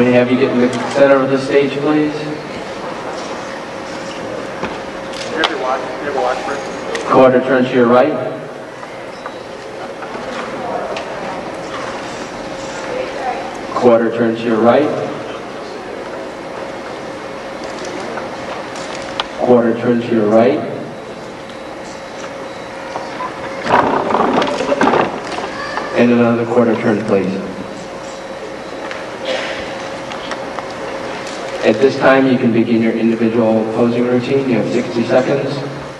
May I have you get in the center of the stage, please? Quarter turn to your right. Quarter turn to your right. Quarter turn to your right. And another quarter turn, please. At this time, you can begin your individual posing routine. You have 60 seconds.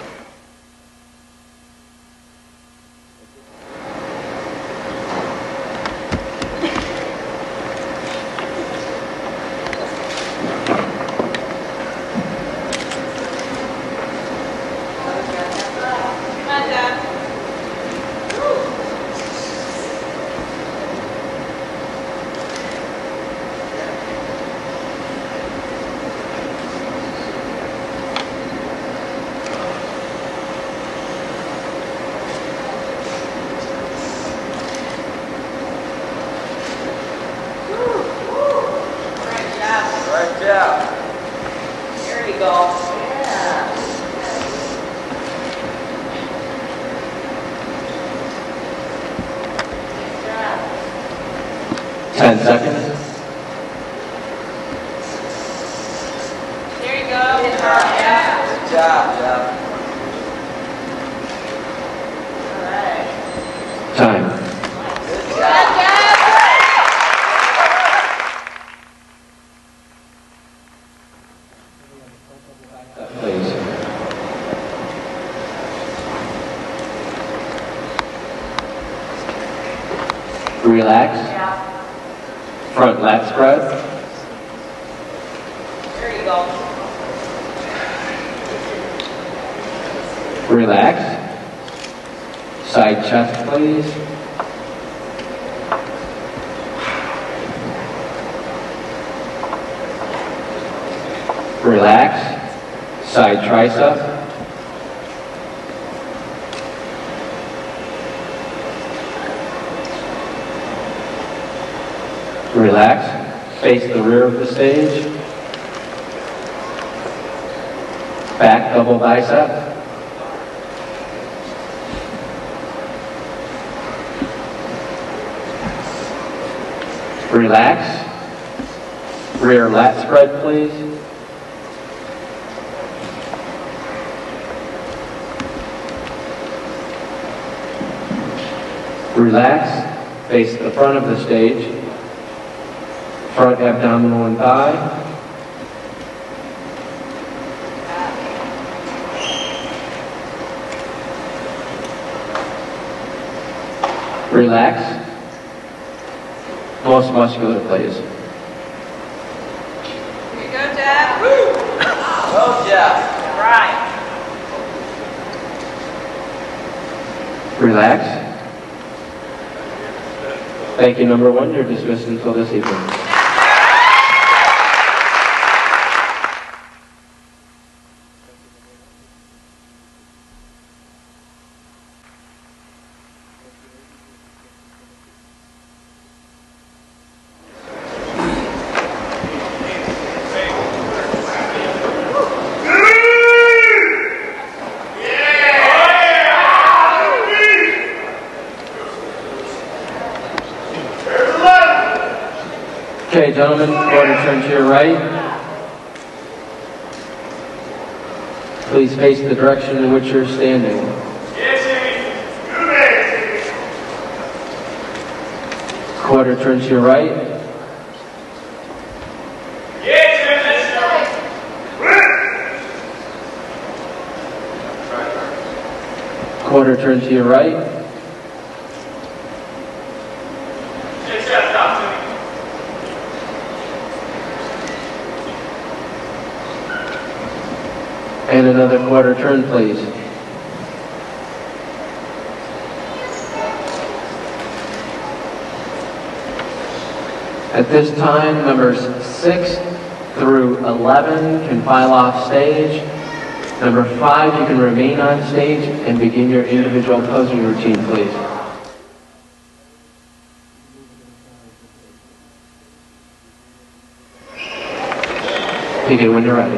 There you go. Yeah. 10 seconds. There you go. Good job. Yeah. Good job, Jeff. All right. Time. Good job. Please. Relax. Yeah. Front lat spread. There you go. Relax. Side chest, please. Relax. Side tricep. Relax. Face the rear of the stage. Back double bicep. Relax. Rear lat spread, please. Relax. Face the front of the stage. Front abdominal and thigh. Relax. Most muscular, please. Here you go, Jeff. Woo! Go, Jeff. All right. Relax. Thank you, number one. You're dismissed until this evening. Okay, gentlemen, quarter turn to your right. Please face the direction in which you're standing. Quarter turn to your right. Quarter turn to your right. And another quarter turn, please. At this time, numbers 6 through 11 can file off stage. Number 5, you can remain on stage and begin your individual posing routine, please. Begin when you're ready.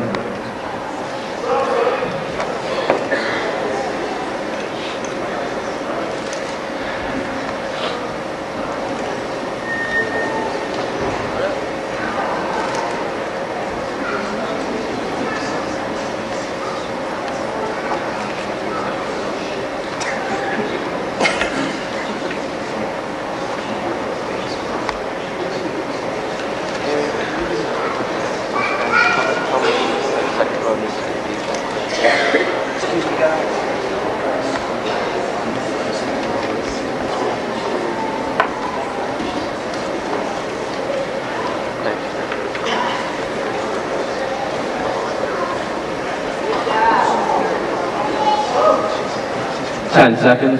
Ten seconds.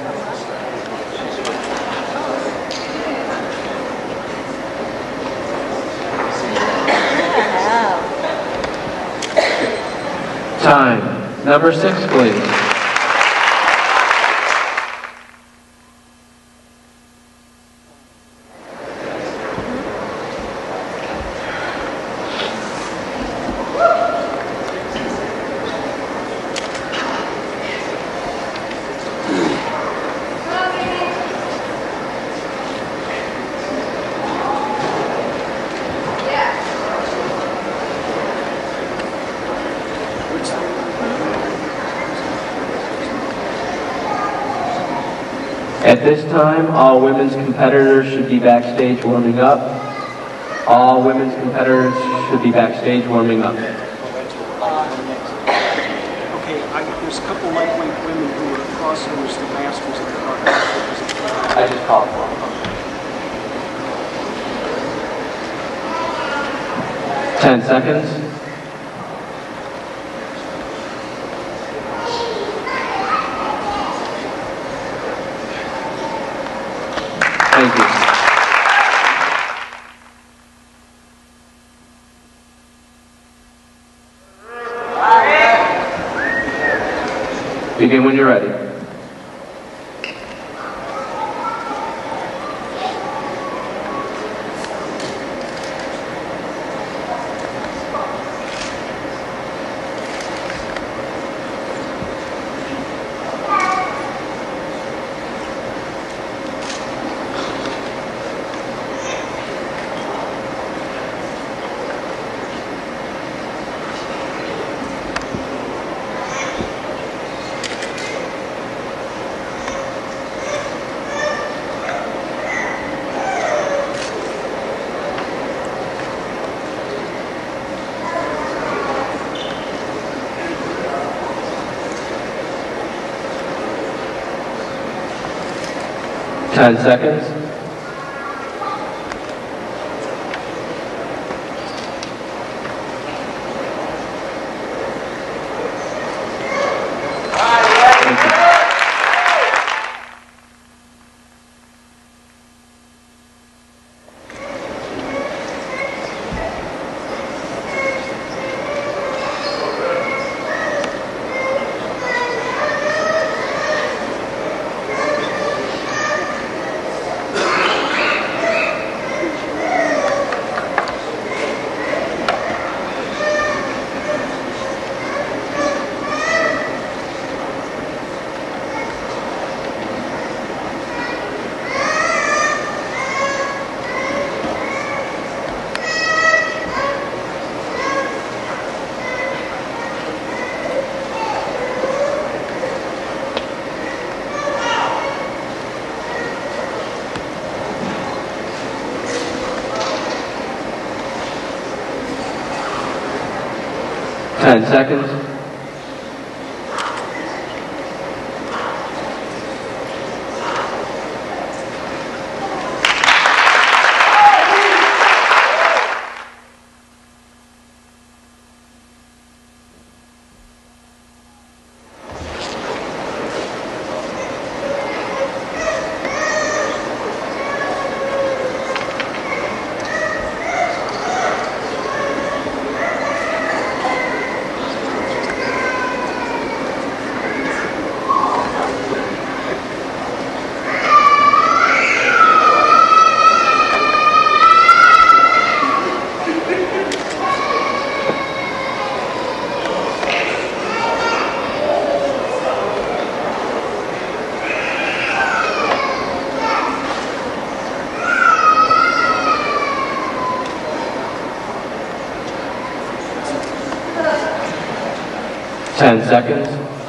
Time. Number 6, please. At this time, all women's competitors should be backstage warming up. All women's competitors should be backstage warming up. Okay, there's a couple lightweight women who are crossovers to masters of the car. I just called for them. 10 seconds. Thank you. Begin when you're ready. Ten seconds. Ten seconds. 10 seconds.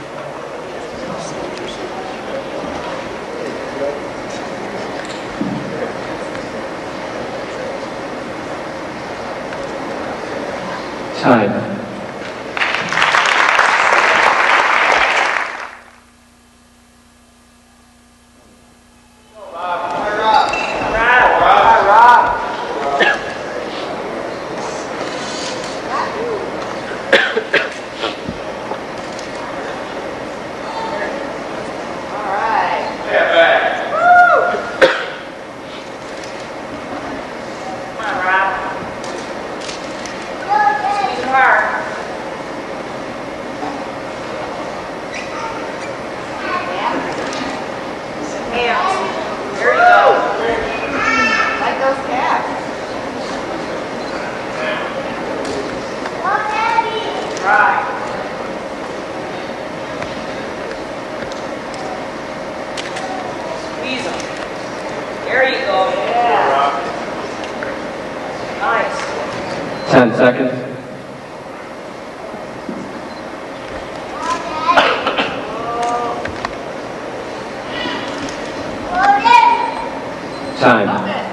Time. There you go. Yeah. Nice. 10 seconds. Time.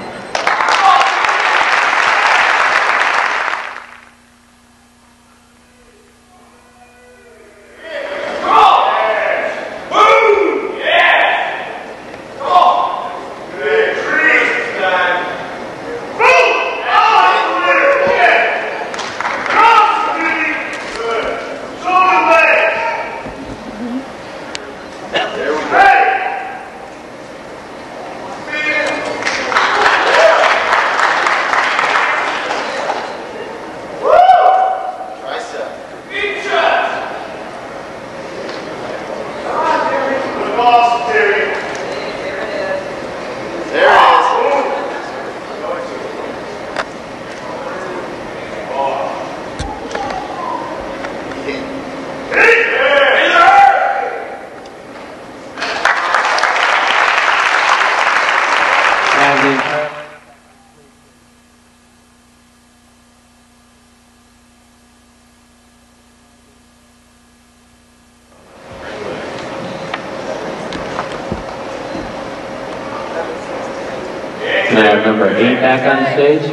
Can I have number 8 back on stage?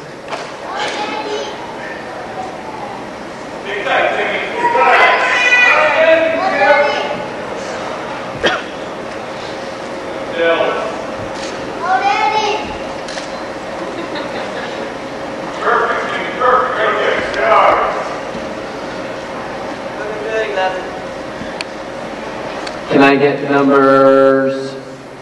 Can I get numbers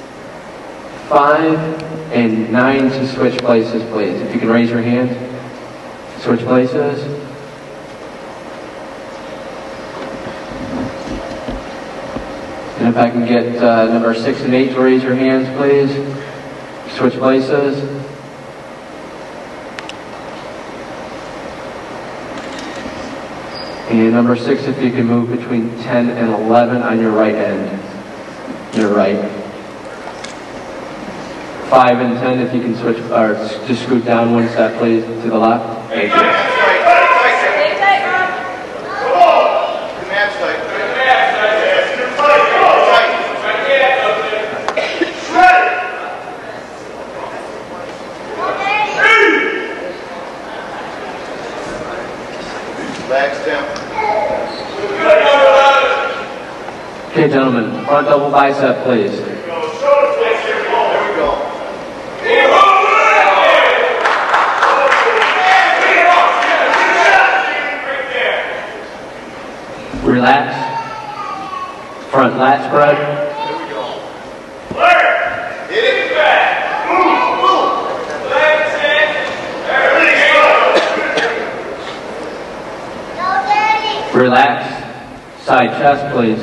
5 and 9 to switch places, please? If you can raise your hand. Switch places. And if I can get number 6 and 8 to raise your hands, please. Switch places. And number 6, if you can move between 10 and 11 on your right end. Your right. 5 and 10, if you can switch, or just scoot down one step, please, to the left. Thank you. Okay, gentlemen, front double bicep, please. Relax. Front lat spread. Hit it back. Move. Legs in. Relax. Side chest, please.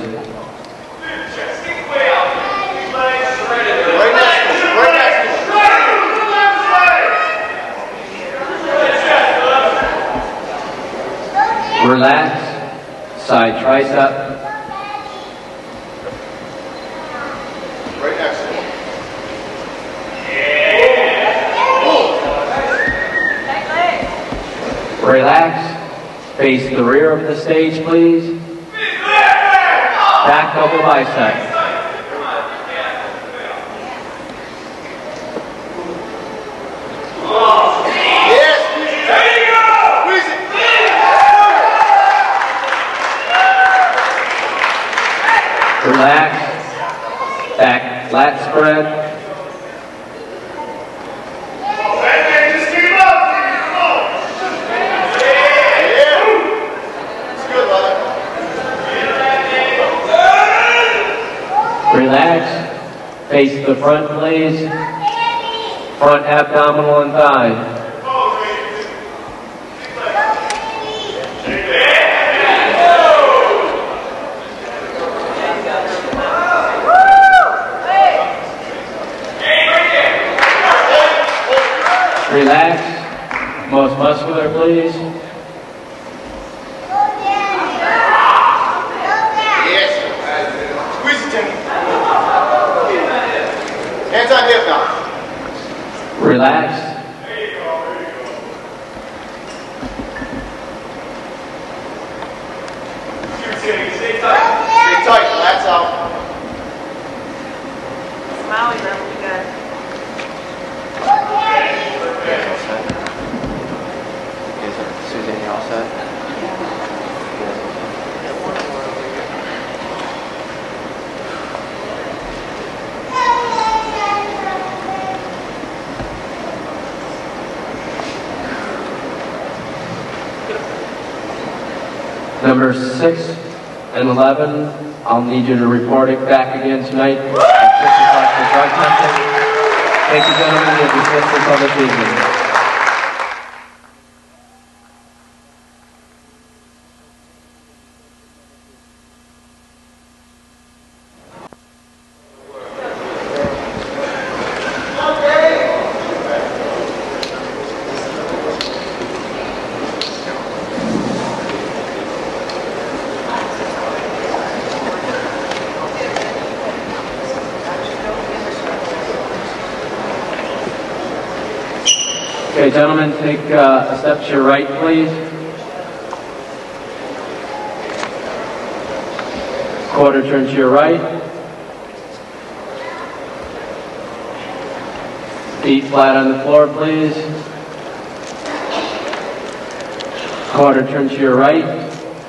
Relax. Side tricep. Right next to him. Relax. Face the rear of the stage, please. Back double bicep. Relax. Back lat spread. Relax. Face the front, please. Front abdominal and thigh. Relax. Most muscular, please. Hands on hip now. Relax. There you go, there you go. Stay tight. Stay tight, lats out. Smile, that will be good. Susan, you all set? Numbers 6 and 11, I'll need you to report it back again tonight at 6 o'clock for drug testing. Thank you, gentlemen. You'll dismiss until this evening. Okay, gentlemen, take a step to your right, please. Quarter turn to your right. Feet flat on the floor, please. Quarter turn to your right.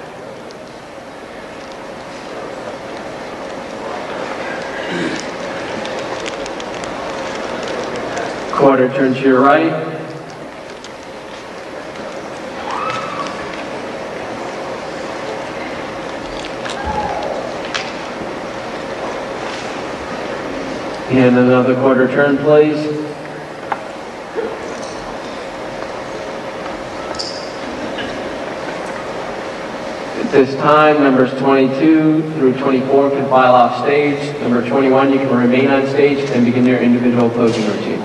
Quarter turn to your right. And another quarter turn, please. At this time, numbers 22 through 24 can file off stage. Number 21, you can remain on stage and begin your individual closing routine.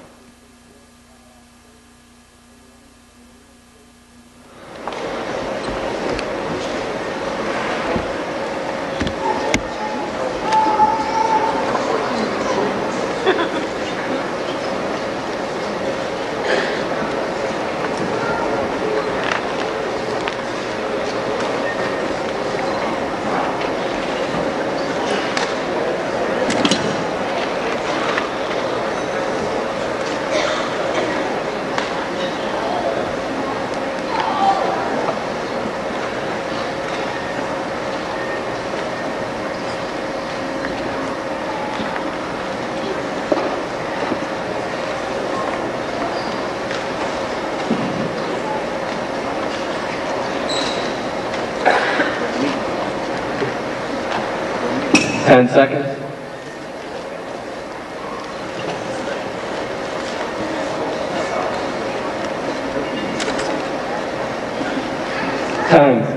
Ten seconds. 10.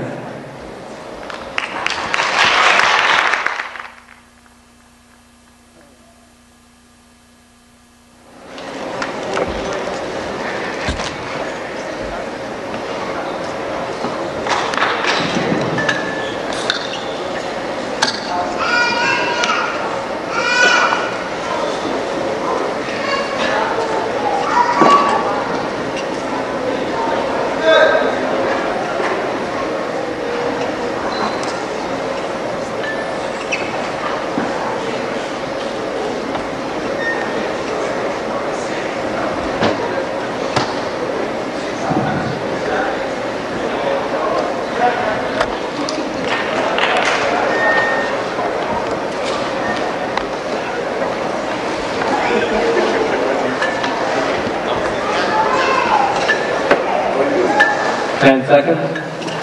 10 seconds.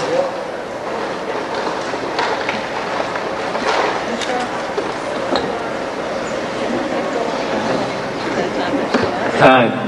Time.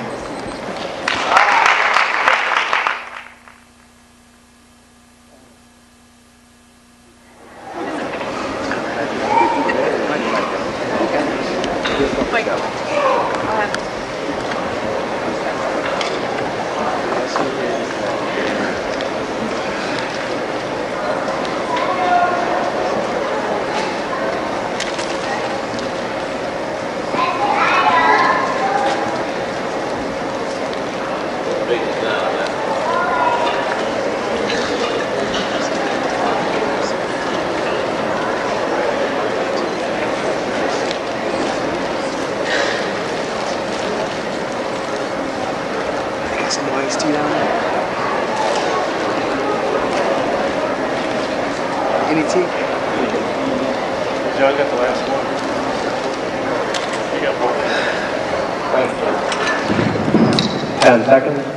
Some iced tea down there. Any tea? Joe, I got the last one. You got one. 10 seconds.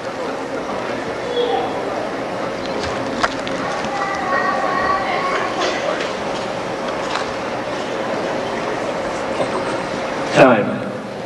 Time.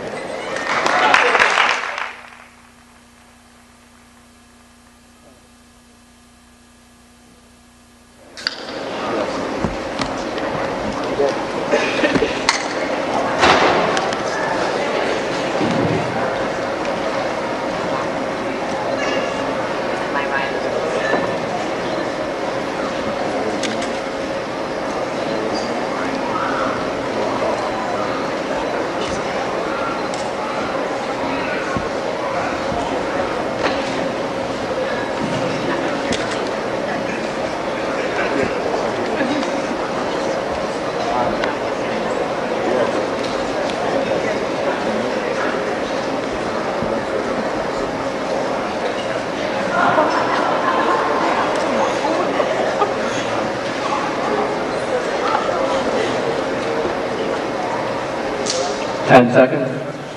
Ten seconds.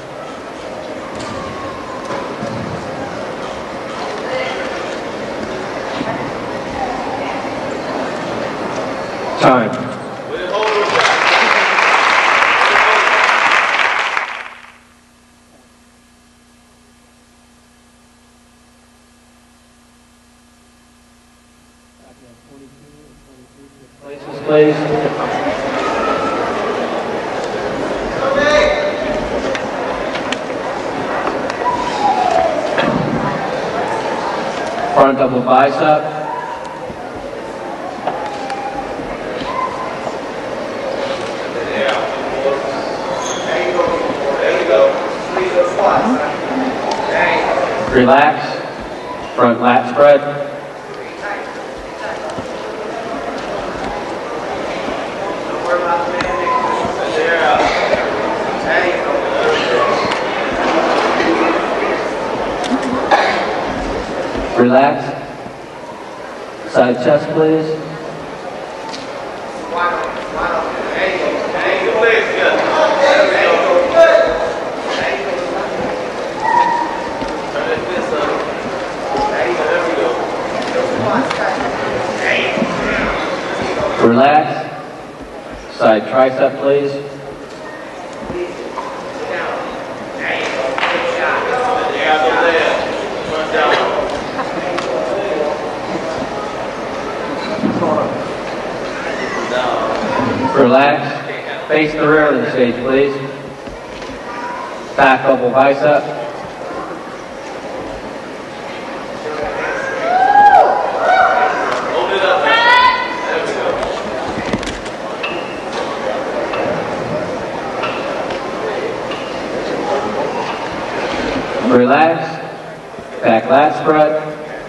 Time. Places, please. Front double bicep. Relax. Front lat spread. Relax. Side chest, please. Relax. Side tricep, please. Relax. Face the rear of the stage, please. Back double bicep. Hold it up. There we go. Relax. Back lat spread.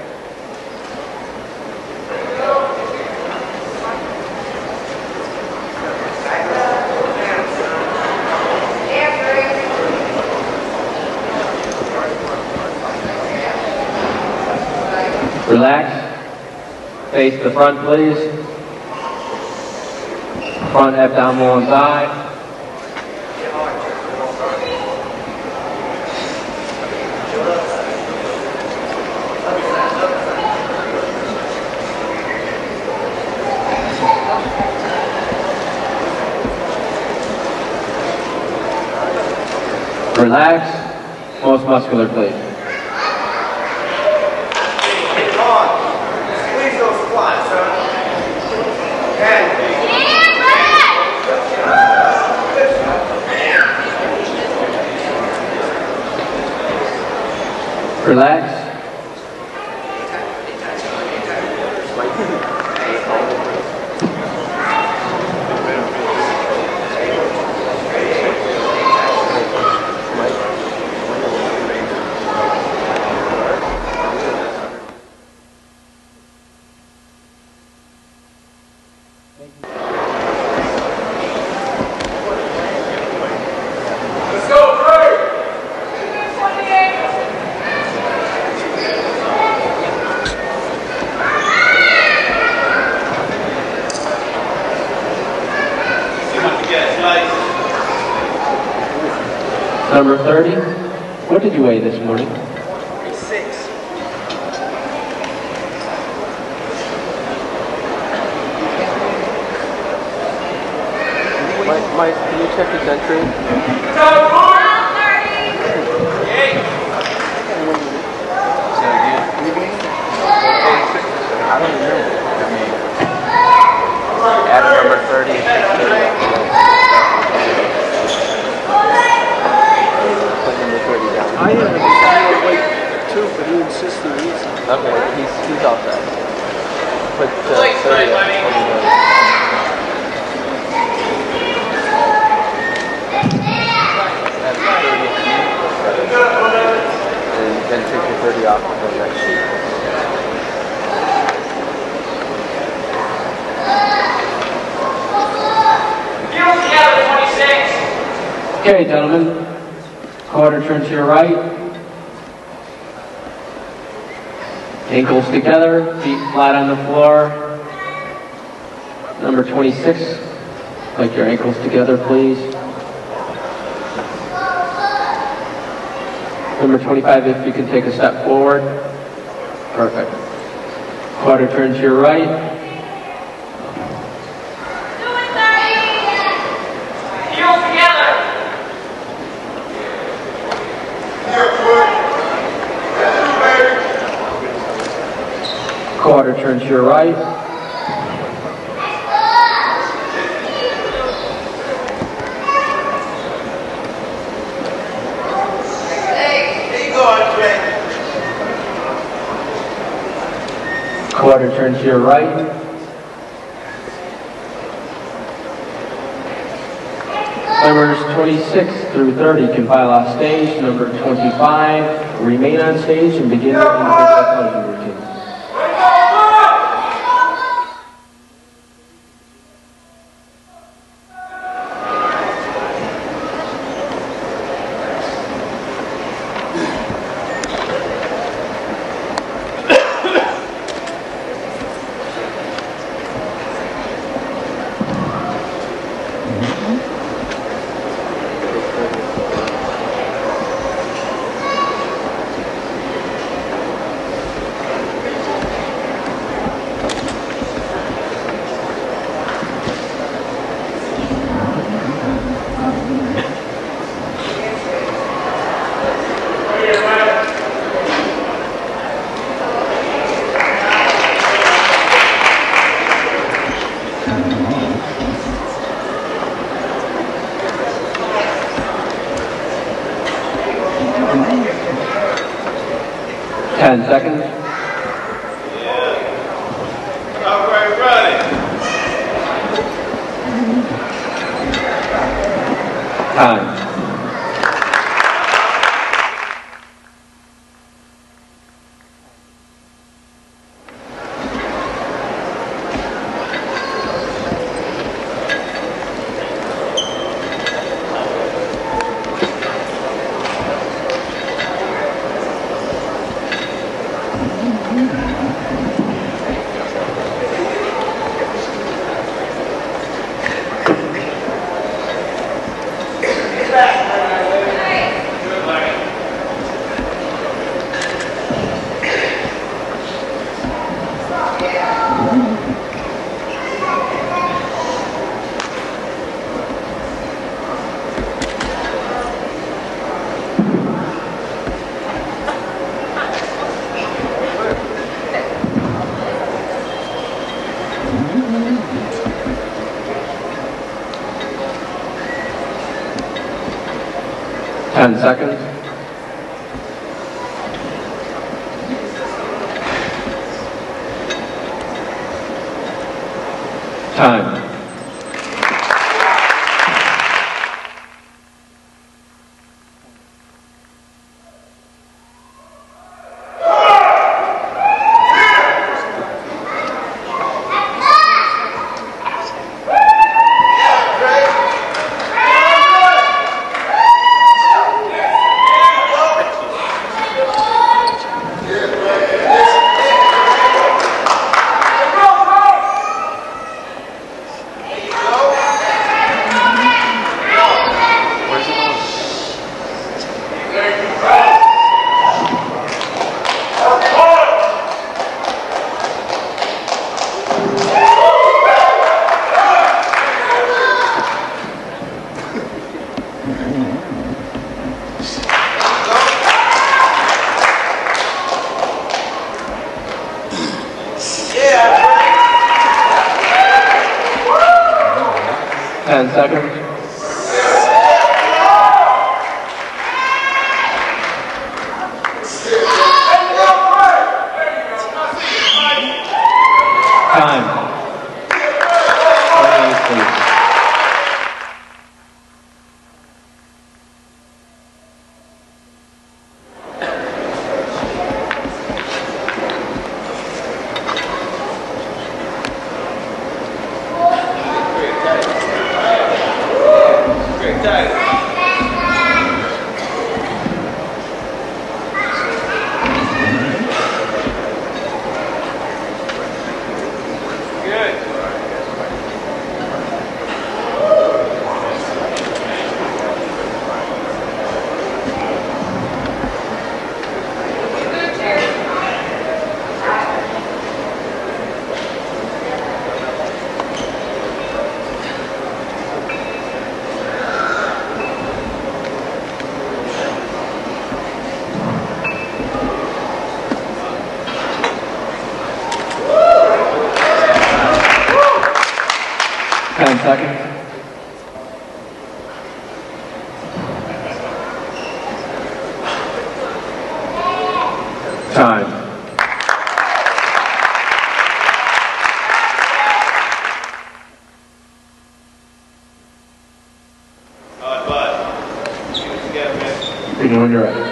Relax. Face the front, please. Front abdominal and thigh. Relax. Most muscular, please. Come on. Squeeze those squats, son. Okay. Relax. Let's go, Trey. Number 30. What did you weigh this morning? 6. Mike, can you check his entry? I don't know. Add number 30. Put number 30 down. I had a weight too, but he insisted he is. Okay, he's all set. Put 30 up. And then take your 30 off of the next sheet. Okay, gentlemen. Quarter turn to your right. Ankles together, feet flat on the floor. Number 26. Like your ankles together, please. Number 25, if you can take a step forward. Perfect. Quarter turn to your right. Quarter turn to your right. Quarter turn to your right. Numbers 26 through 30 can file off stage. Number 25, remain on stage and begin your individual closing routine. Seconds. All right, ready. Time. 10 seconds. Time. Seconds. Time. 28, please. Seconds. Time. All right, bud. Shoot it together, man. Begin when you're ready.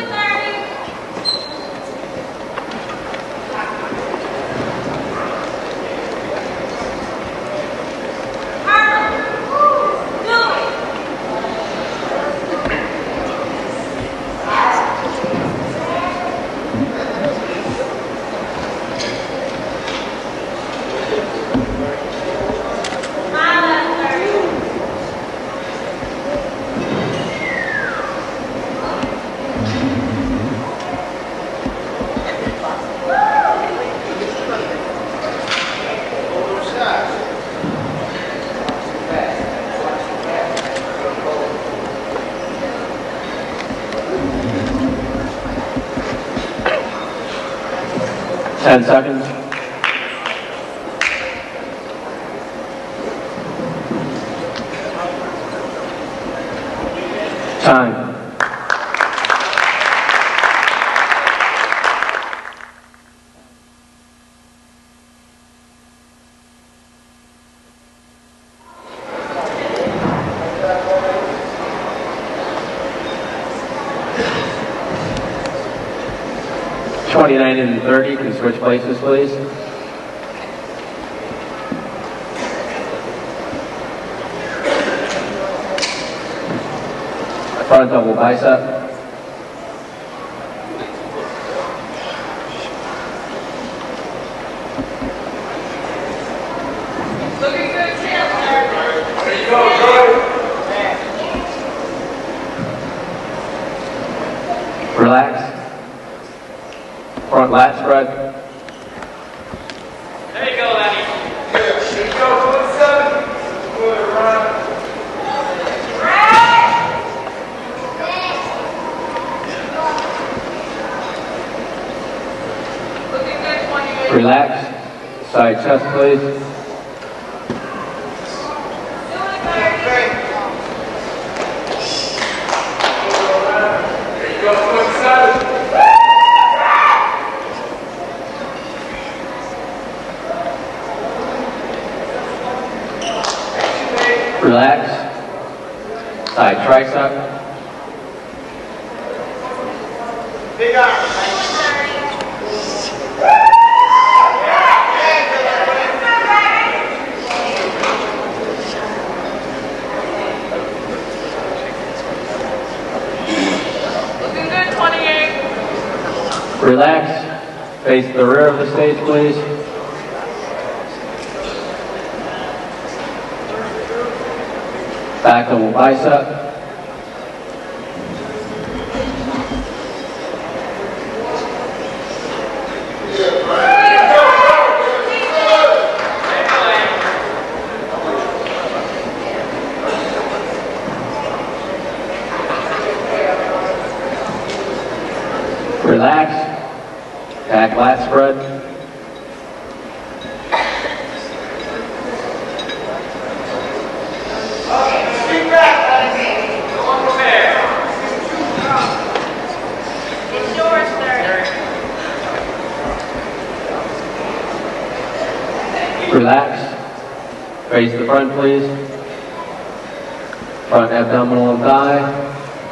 Ten seconds. Time. $29 and $30. Can you switch places, please? Front double bicep. Looking good, Taylor. There you go, Joey. Relax. Front lat spread. There you go, Lenny. There you go, 27. Good, run. Looking good, 28. Relax. Side chest, please. Hey. Relax. Side tricep. Big arm. Looking good, 28. Relax. Face the rear of the stage, please. Back double bicep. Relax. Back lat spread. Speak back. Go on from there. It's yours, 30. Relax. Face the front, please. Front abdominal and thigh.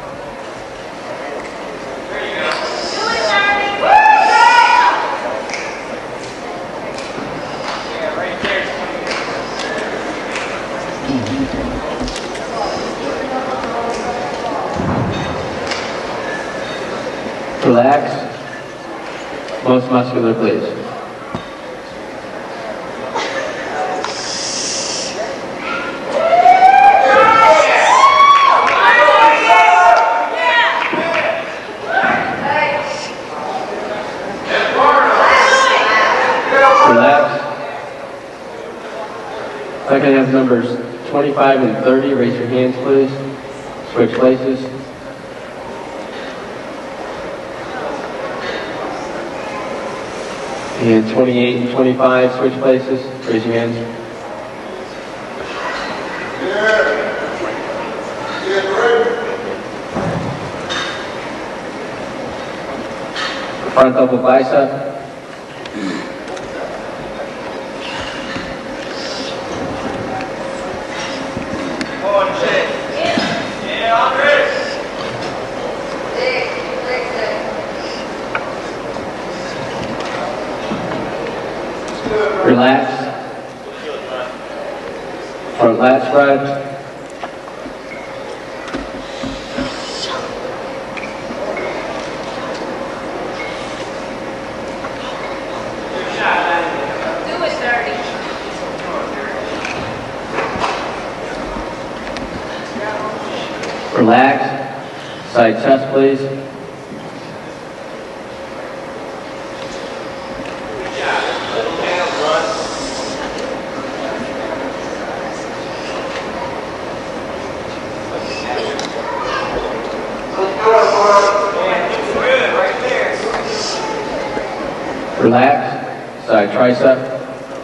Relax. Most muscular, please. Relax. If I can have numbers 25 and 30, raise your hands, please. Switch places. And 28 and 25, switch places. Raise your hands. Front double bicep. Relax. Front lat spread. Do it, 30. Relax. Side chest, please. Relax. Side tricep.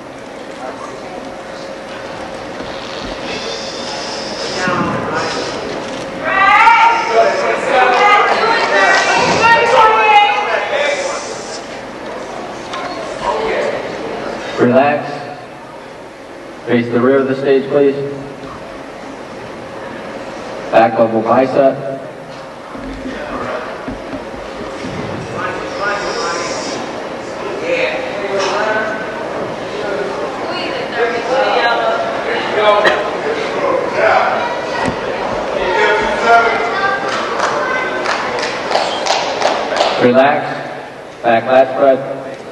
Relax. Face the rear of the stage, please. Back level bicep. Relax. Back lat spread.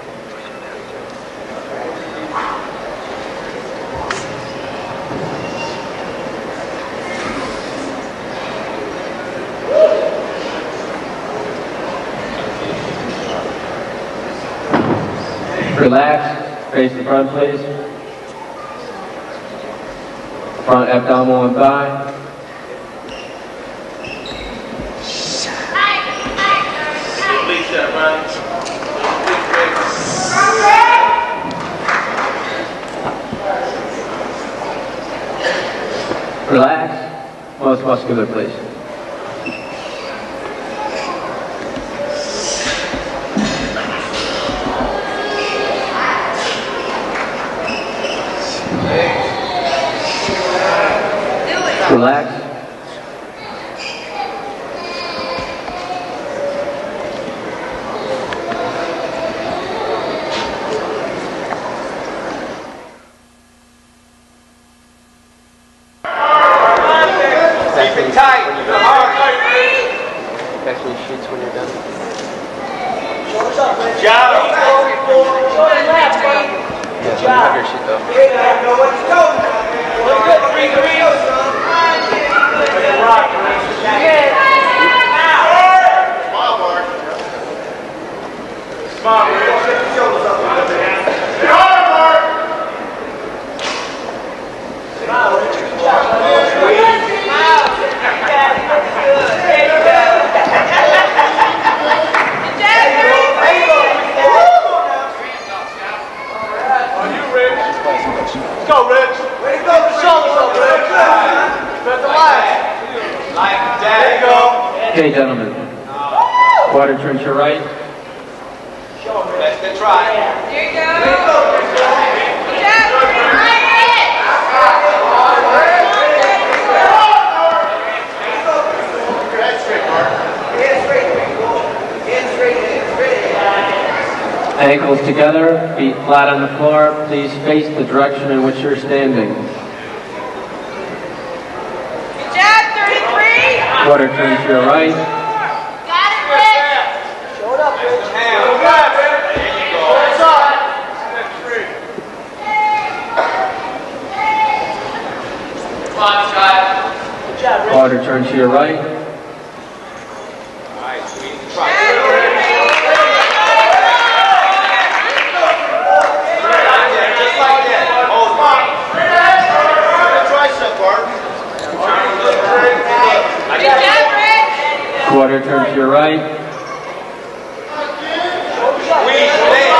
Relax. Face the front, please. Front abdominal and thigh. Relax. Most muscular, please. Do relax. Keep it tight. Actually shoots when you're done. Good job. Yeah, so you have your shoot though. Know what you're talking about. Look good. 3-3. Come on, Rich. Get the shoulders up. Get hard, Mark. Smile, Rich. Good job. Smile. There you go. Let's go, Rich. Way to go. Get the shoulders up, Rich. Spread the legs. Like that. There you go. Okay, gentlemen. Quarter turn to your right. Let's get try. There you go. Good job. Head straight, Mark. Head straight. Head straight. Head straight. Ankles together, feet flat on the floor. Please face the direction in which you're standing. Good job, 33. Quarter turn to your right. Got it, Rich. Show it up, Rich. Go back, Rich. There you go. What's up? Come on, Scott. Good job, Rich. Quarter turn to your right. All right, sweet. Try. Just like that. Hold on. Tricep, Bart. Good job, Rich. Quarter turn to your right. Squeeze your leg.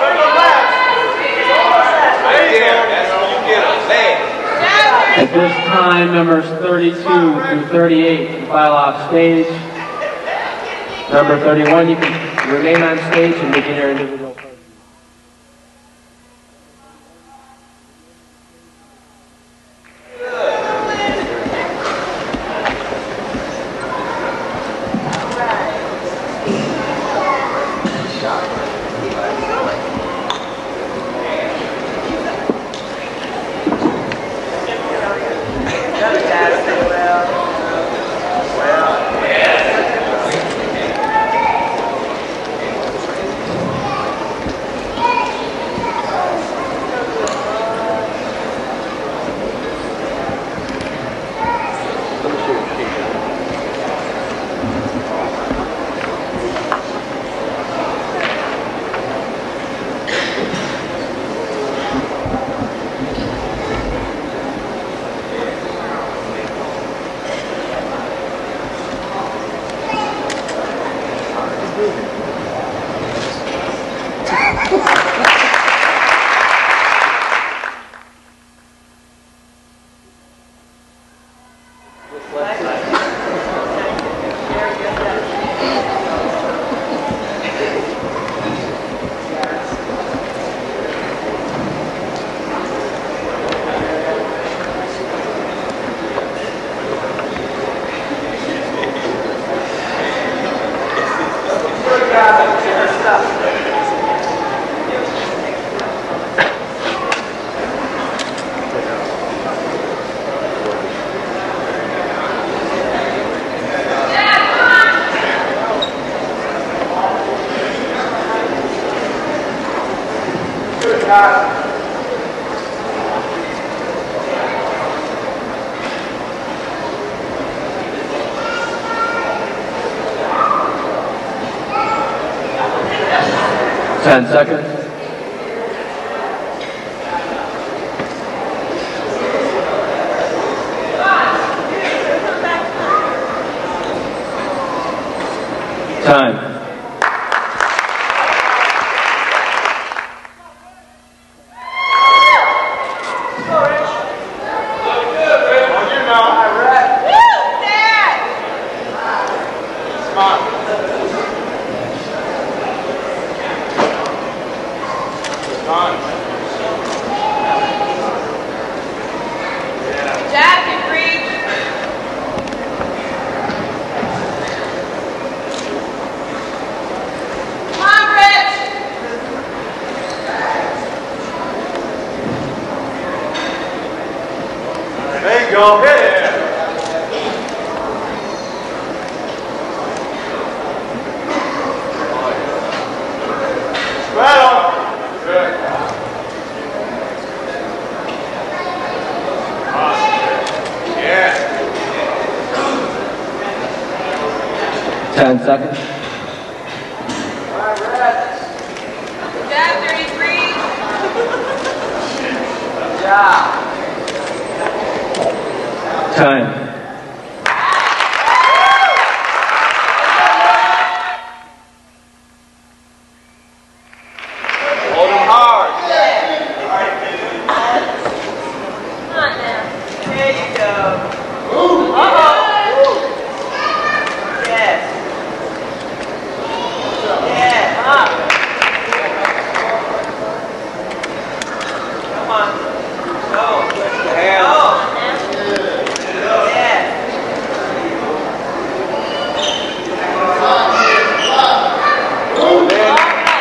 Right there. That's when you get a leg. At this time, numbers 32 through 38 can file off stage. Number 31, you can remain on stage and begin your individual pose. Ten seconds. Time. go. Hit it. Spread 'em. Good. 10 seconds. Jab 33. Yeah. Time. Hold him hard. Come on now. There you go. Uh-oh. Yes. Yeah. Come on. Go. Lift the hand. Yeah. Hold in.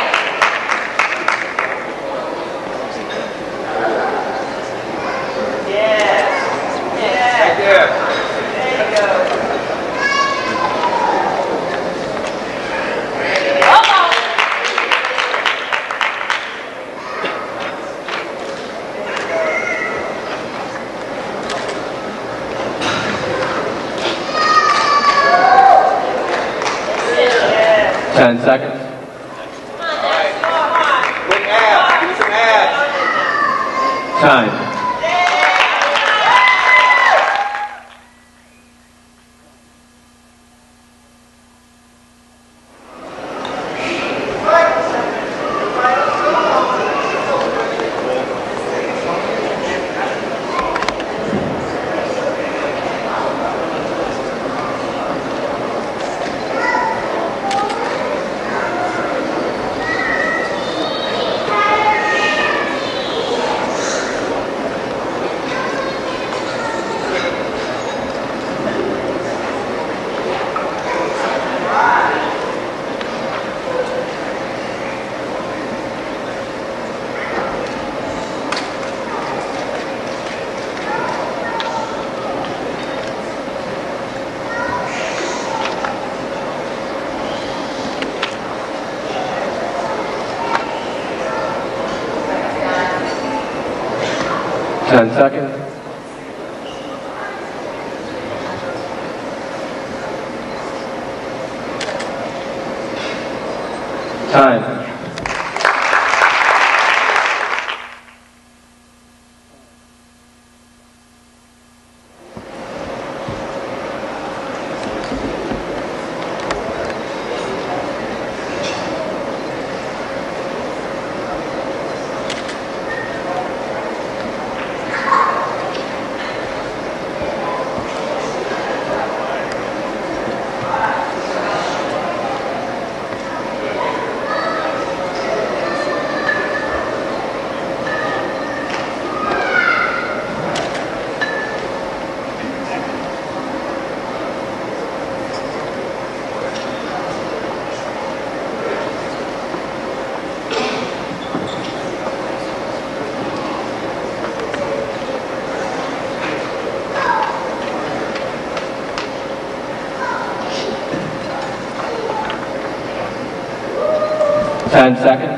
Yes. Yeah. Right there. There you go. Uh-oh. 10 seconds. Quick abs. Give me some abs. Time. Ten seconds. Time. Ten seconds.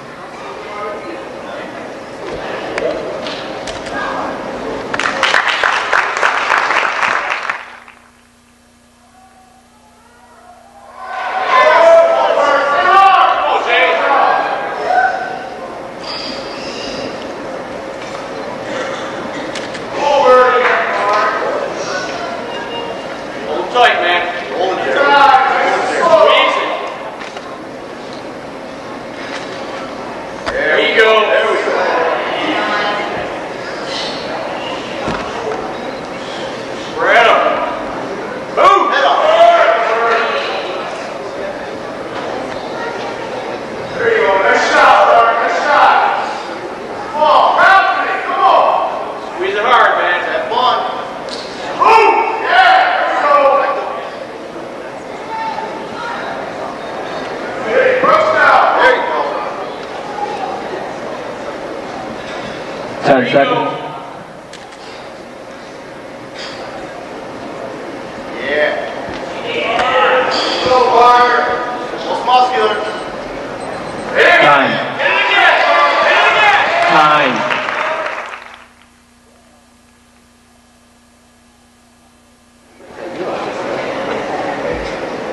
Hold tight, man. Hold it there. There you go. There we go. Spread them. Move. There you go. Nice shot, Larry. Nice shot. Come on. Bounce me. Come on. Squeeze it hard, man. Have fun. Move. Yeah. There we go. Hey, brush down. There you go. 10 seconds.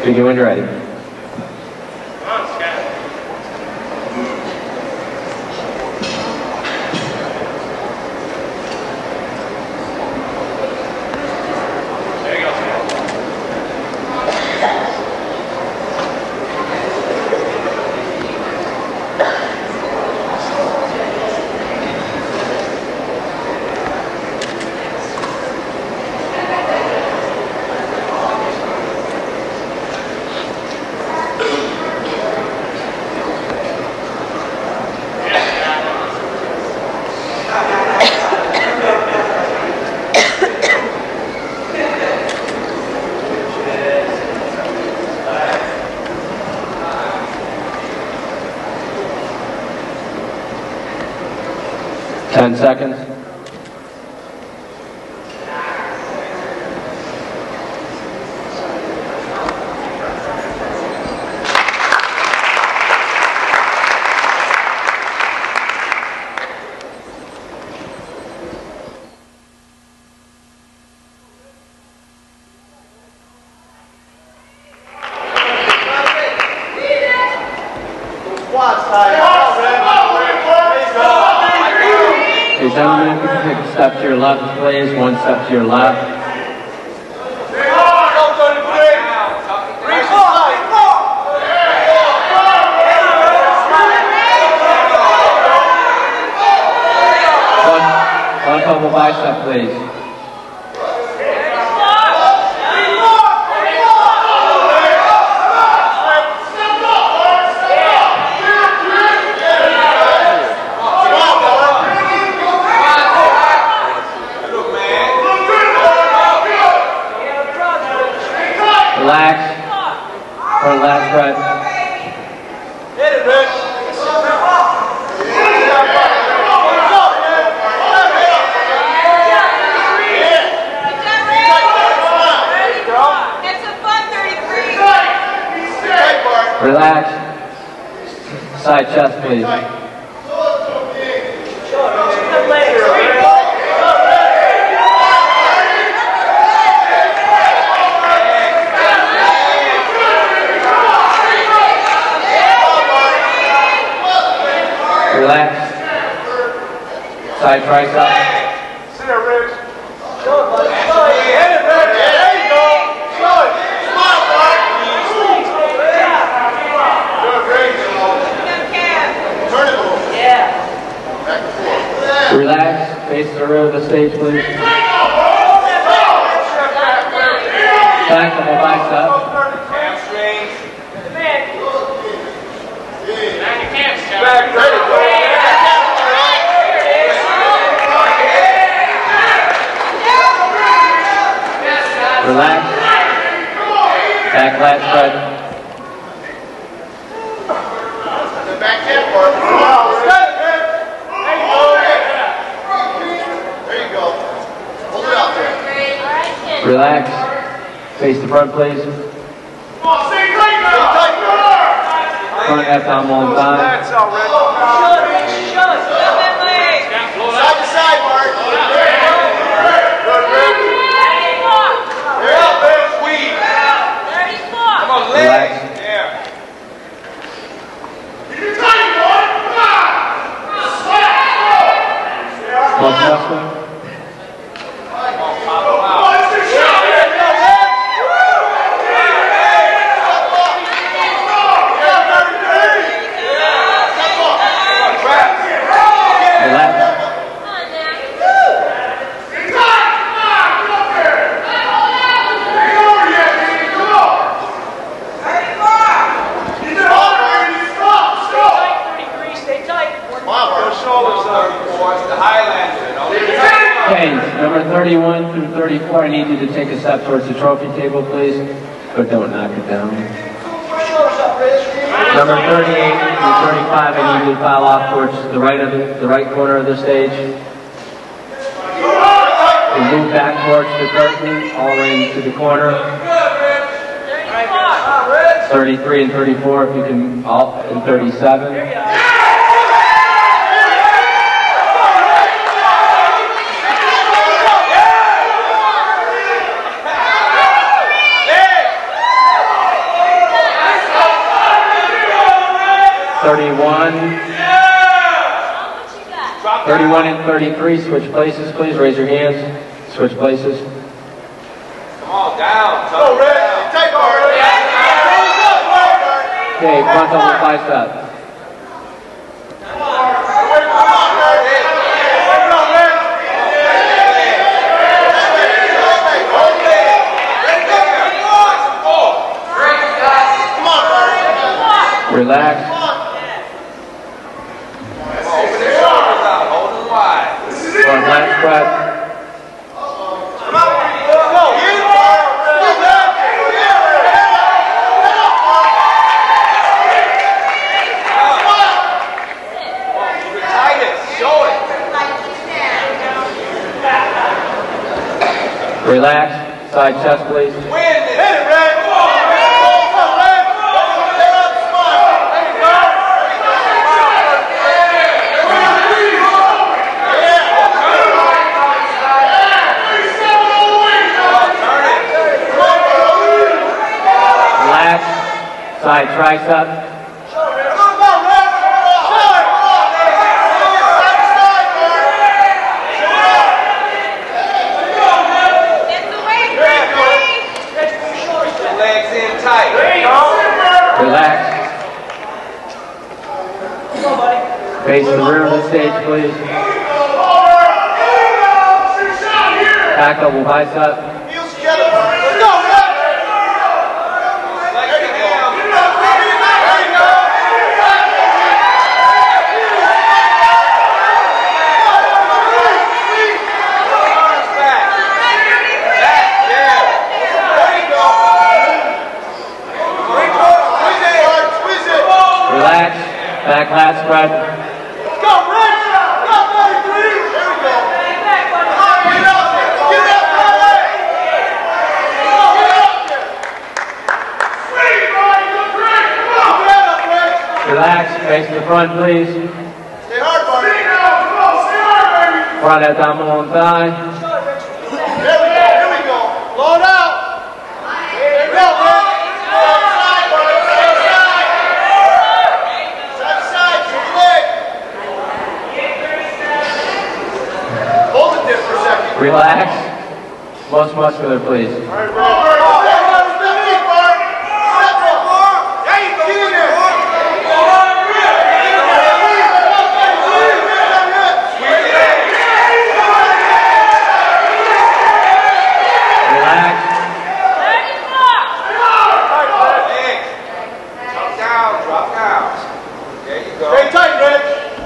Begin when you're ready. Come on, Scott. There you go, Scott. 10 seconds. Squats tight. Okay, gentlemen, if you can take a step to your left, please. One step to your left. One couple bicep, please. Relax for the last breath. Hit it, Rich. It's a fun 33. Relax. Side chest, please. Relax. Side tricep. Sit there, Rich. Show it, buddy. Show it. Hit it, Rich. There you go. Show it. Smile, buddy. Good, Rich. Turn it over. Yeah. Back and forth. Relax. Face the rear of the stage, please. Back double bicep. Hamstrings. Back your cams, Back, ready, go. Relax. Back lat spread. The back hip work. There you go. Hold it out there. Relax. Face the front, please. Come on, stay tight now. Front abdominal and thigh. That's all right. Side to side, Mark. Good, Rick. There you go. Squeeze. Come on, leg. Relax. Yeah. You're tight, boy. Come on. Close adjustment. Relax. Okay, number 31 through 34, I need you to take a step towards the trophy table, please, but don't knock it down. Number 38 through 35, I need you to file off towards the right corner of the stage. And move back towards the curtain, all the way into the corner. 33 and 34, if you can, and 37. 31. What you got? 31 and 33, switch places, please. Raise your hands. Switch places. Come on, down. Go, Red. Take over. Okay, front double bicep. Relax. Open the shoulders out. Hold them wide. Front lat spread. Keep it tightest. Show it. Relax. Side chest, please. Win this. Hit it, Red. Side tricep. Legs in tight. Relax. Face the rear of the stage, please. Back double bicep. Back lat spread. Go, Red! Go, 33! There we go. Come on, get up there! Get up there! Get up there! Sweet, boy! Good break! Come on! Get up, Red! Relax, face the front, please. Stay hard, buddy. Stay down, come on, stay hard, baby! Front abdominal and thigh. There we go, here we go. Blow it out! There we go, Red! Relax. Most muscular, please. All right, Red. Relax. Drop down. There you go. Stay tight, Red.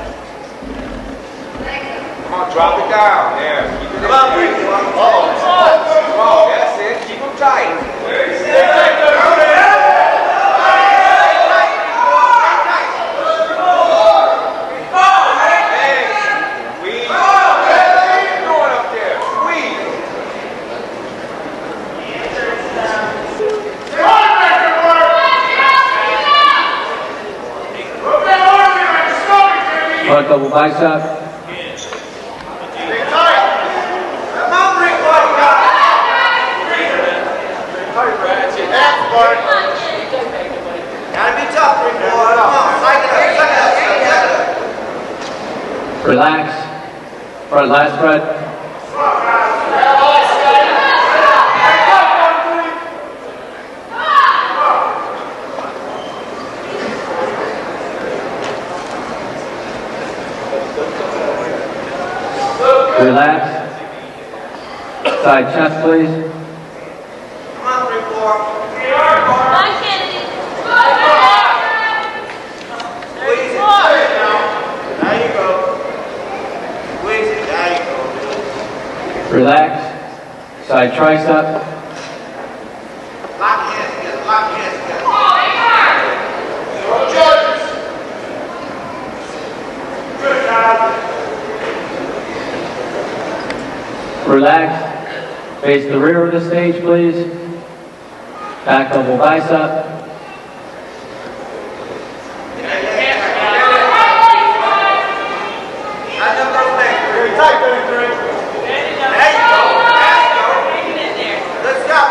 Come on, drop it down. There. Keep it in there. Come on, that's it. Keep them tight. Stay tight, Squeeze. What are you doing up there? Squeeze. Front double bicep. Relax. Front lat spread. Relax. Side chest, please. Come on, 3-4. Bye, Kennedy. Squeeze it. There you go. Squeeze it. There you go. Relax. Side tricep. Lock your hands together. Lock your hands together. Judges. Good job. Relax. Face the rear of the stage, please. Back double bicep. Very tight, 33. There you go. Good job,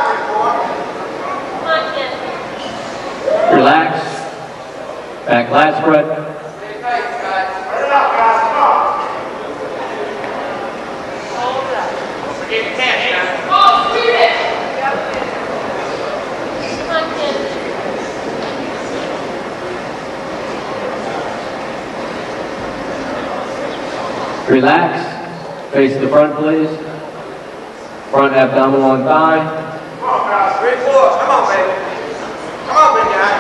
3-4. Come on, Kennedy. Relax. Back lat spread. Relax. Face the front, please. Front abdominal and thigh. Come on, guys. Straight forward. Come on, baby. Come on, big guy.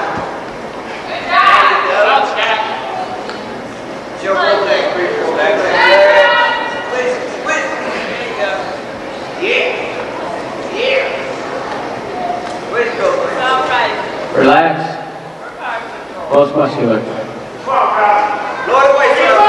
Show both legs, please. Please. There you go. Yeah. Way to go, please. All right. Relax. Most muscular. Come on, guys. Lower the weight, sir.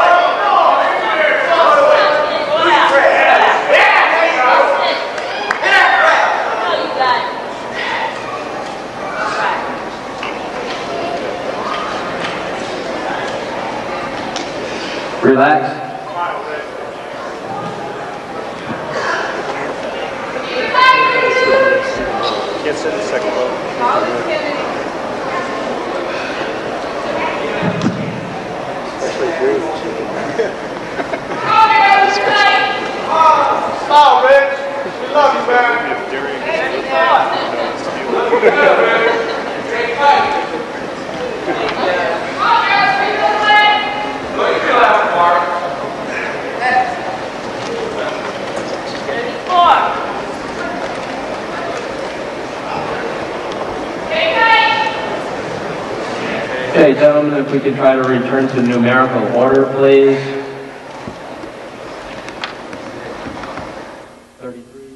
Relax. Can't sit in the second row. Especially green. Smile, Rich. We love you, man. If during Okay, gentlemen, if we could try to return to numerical order, please. 33.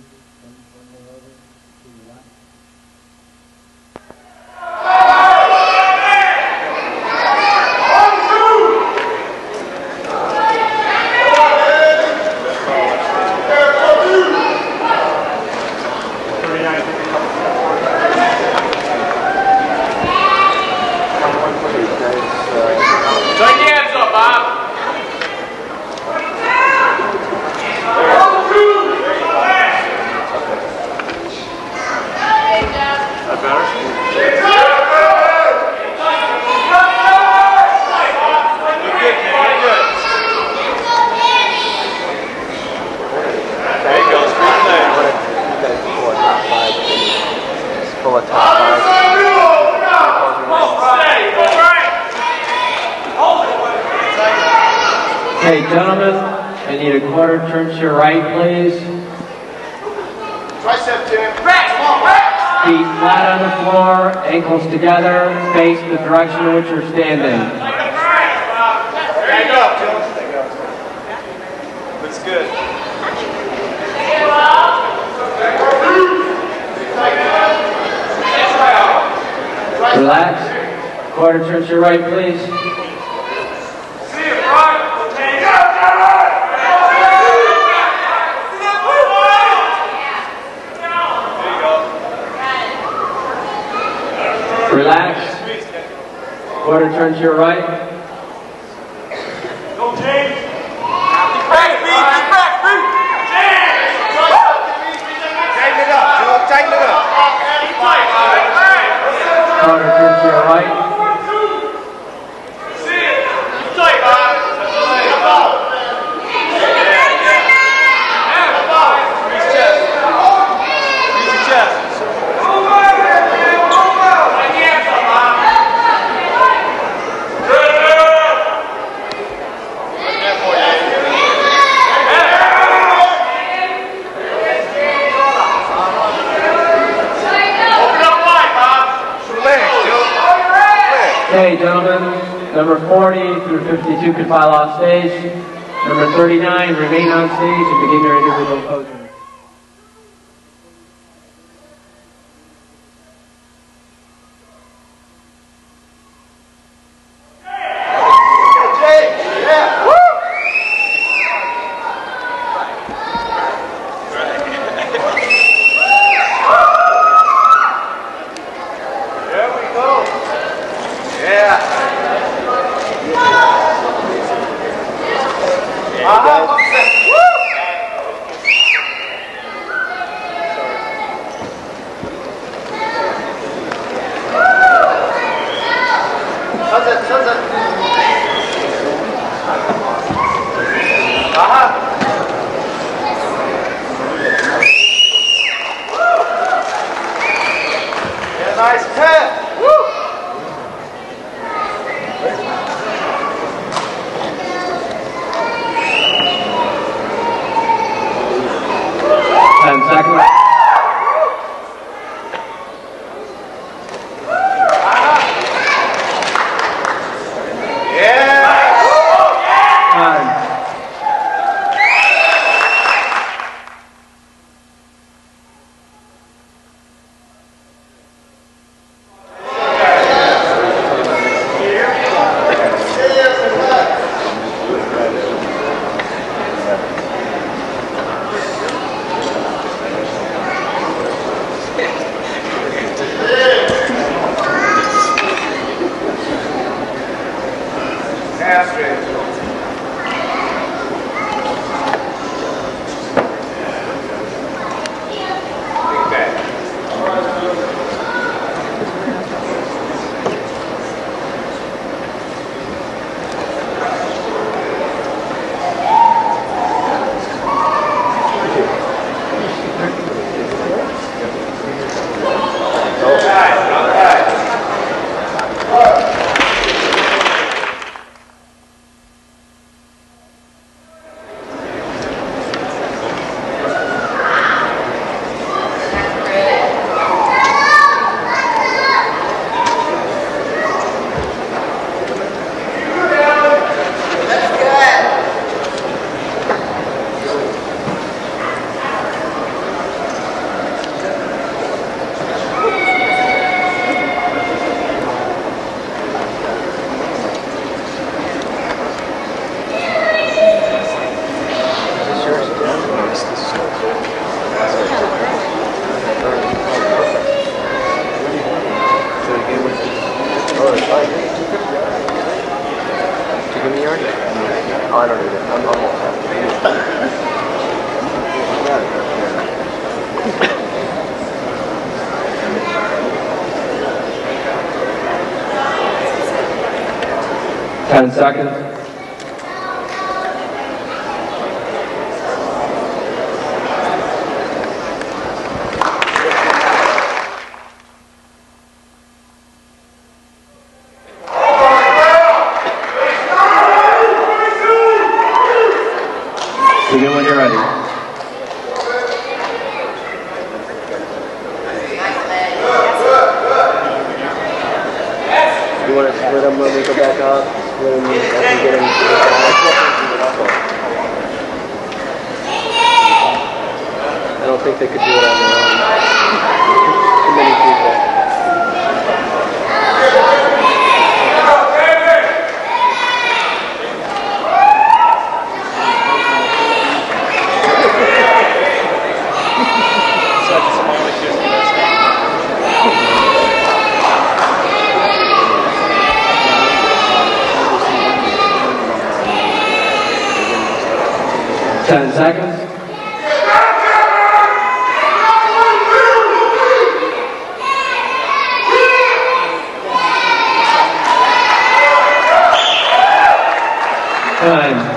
Okay, gentlemen, I need a quarter turn to your right, please. Tricep, Tim. Feet flat on the floor, ankles together, face the direction in which you're standing. Stand up, Tim. Looks good. Relax. Quarter turn to your right, please. Relax. Quarter turn to your right. Go, James. Back, feet. Tighten it up, Joe. Tighten it up. Quarter turn to your right. Okay, gentlemen, number 40 through 52 can file off stage. Number 39, remain on stage and begin your individual poses. 10 seconds. Time. Ten seconds. Begin when you're ready. You want to split them when we go back up? Split them as we get them I don't think they could do it on their own. Too many people. 10 seconds. Time.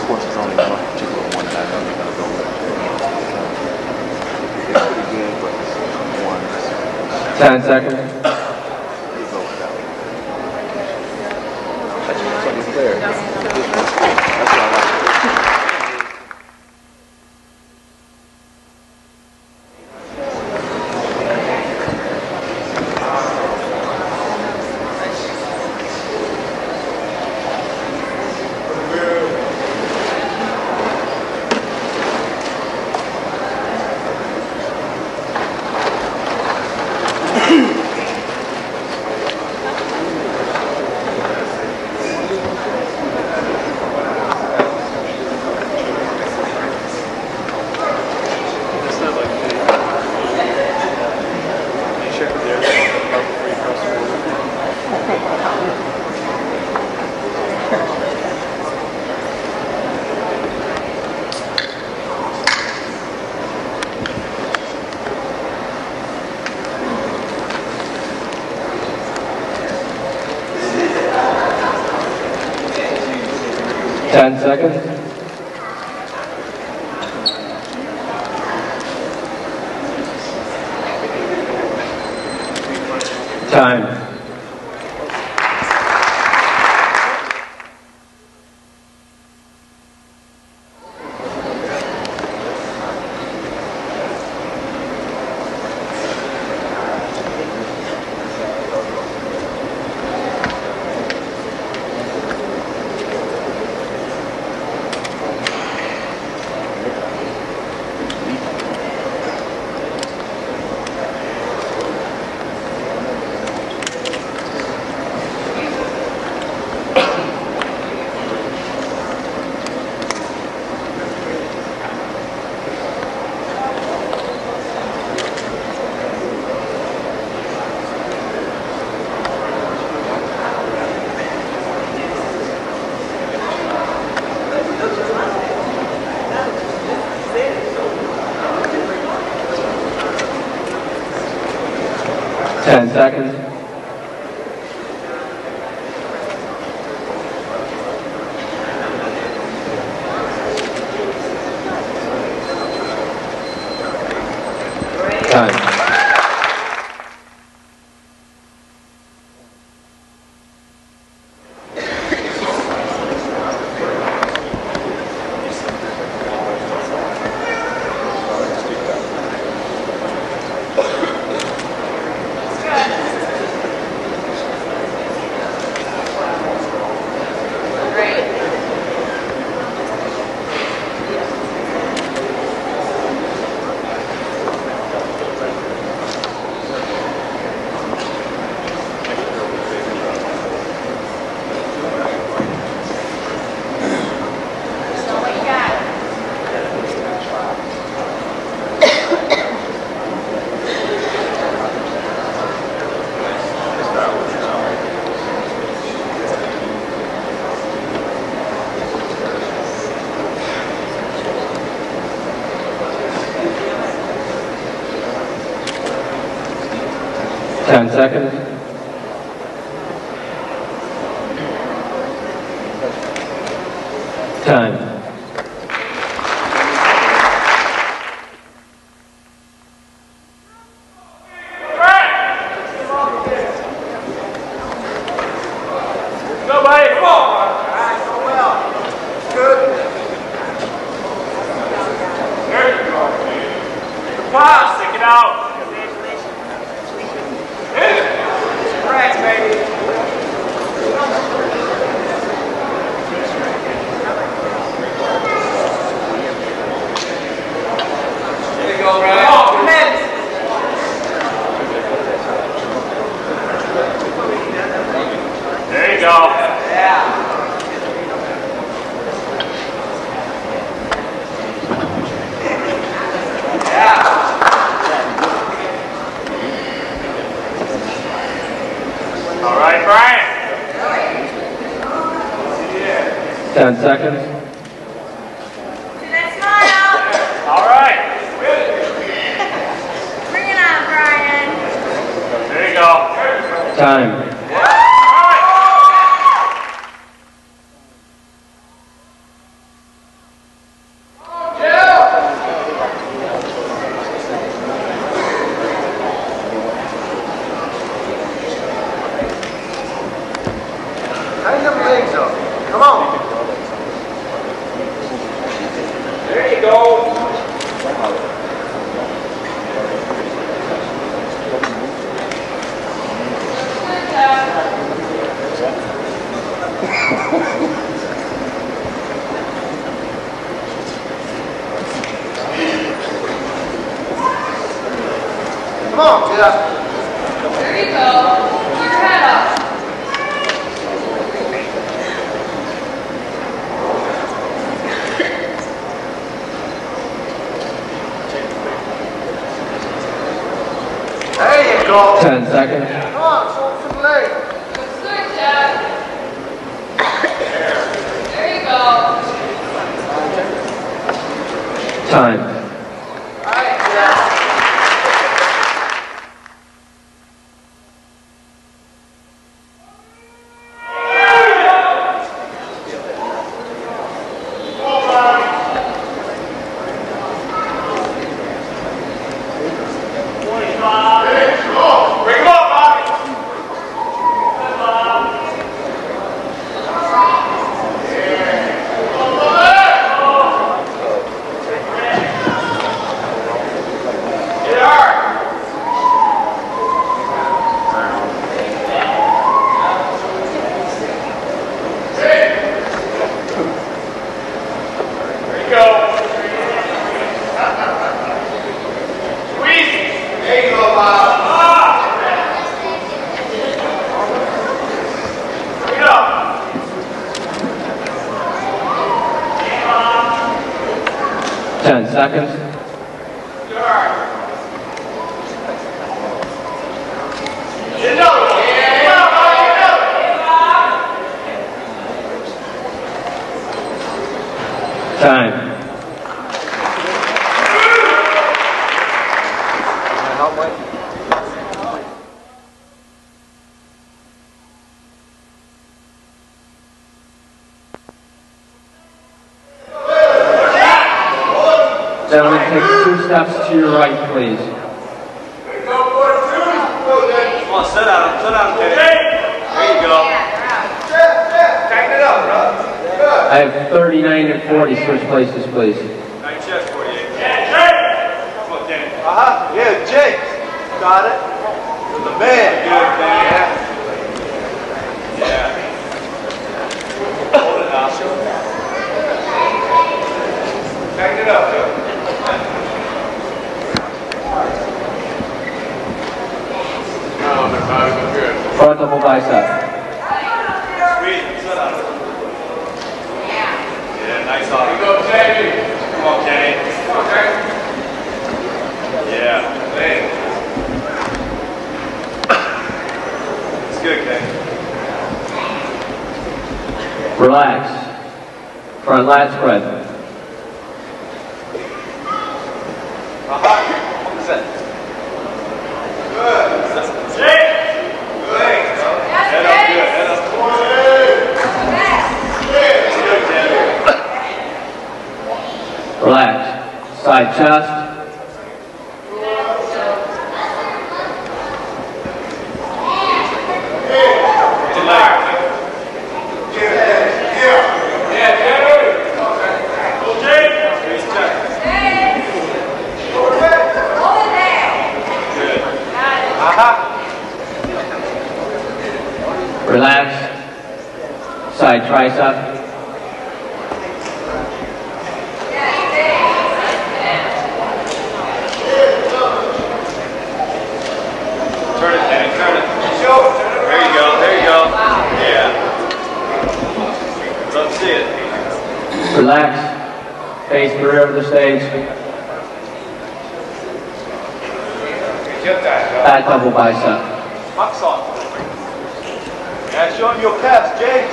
course, there's only one particular one that I know you're going to go with. It's pretty good, but it's one. 10 seconds. You go with that one. That's what it's there. That's what I like. 10 seconds. Time. Ten seconds. Time. Ten seconds. Time. Go, buddy. Come on. All right, go well. Good. There you go. Pass. Stick it out. Congrats, baby. There you go, Ryan. Oh, commence. There you go. Yeah. Yeah. All right, Brian. 10 seconds. Do that smile. All right. Bring it on, Brian. There you go. Time. Come on, get up. There you go. Keep your head up. There you go. 10 seconds. Come on, show them some legs. Good, Chad. There you go. Time. All right, Chad. Seconds. Time. Gentlemen, take 2 steps to your right, please. Come on, sit down, Kenny. There you go. Tighten it up, bro. I have 39 and 40. Switch places, please. Tight chest, 48. Come on, Kenny. Yeah, Jake. Got it. The man. Good, man. Yeah. Hold it now. Tighten it up, Joe. Front double bicep. Sweet. Sit up. Yeah, nice arm. Here you go, Kenny. Come on, Kenny. Come on, Kenny. Yeah. Hey. It's good, Kenny. Relax. Front lat spread. What is that? Good. Jake. Good. Head up, good. Head up. Good, Kenny. Relax. Side chest. Relax. Side tricep. Turn it, Kenny, turn it. There you go, there you go. Yeah. Let's see it. Relax. Face the rear of the stage. Back double bicep. Box on. Yeah, show him your calves, James.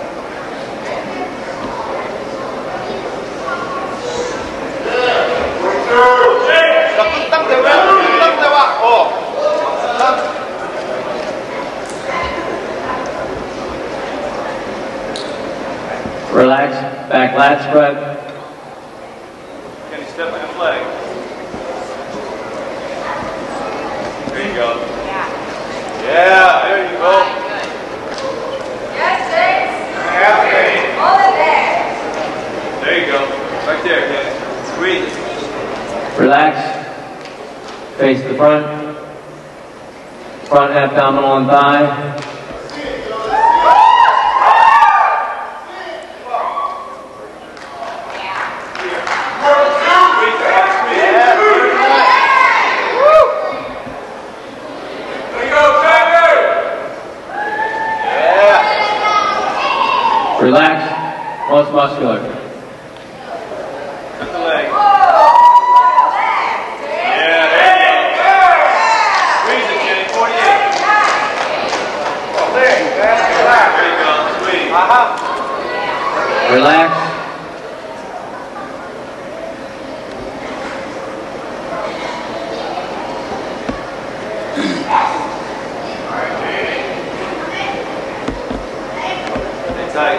Relax. Back lat spread. Can you step in his leg? There you go. Yeah, there you go. Yes, James. Yeah, Kenny. Hold it there. There you go. Right there, Kenny. Squeeze. Relax. Face the front. Front abdominal and thigh. Relax, most muscular. Lift the leg. Yeah, there you go. Squeeze it, Jenny. 48. Oh, there you go. There you go. Squeeze. Relax. Tight.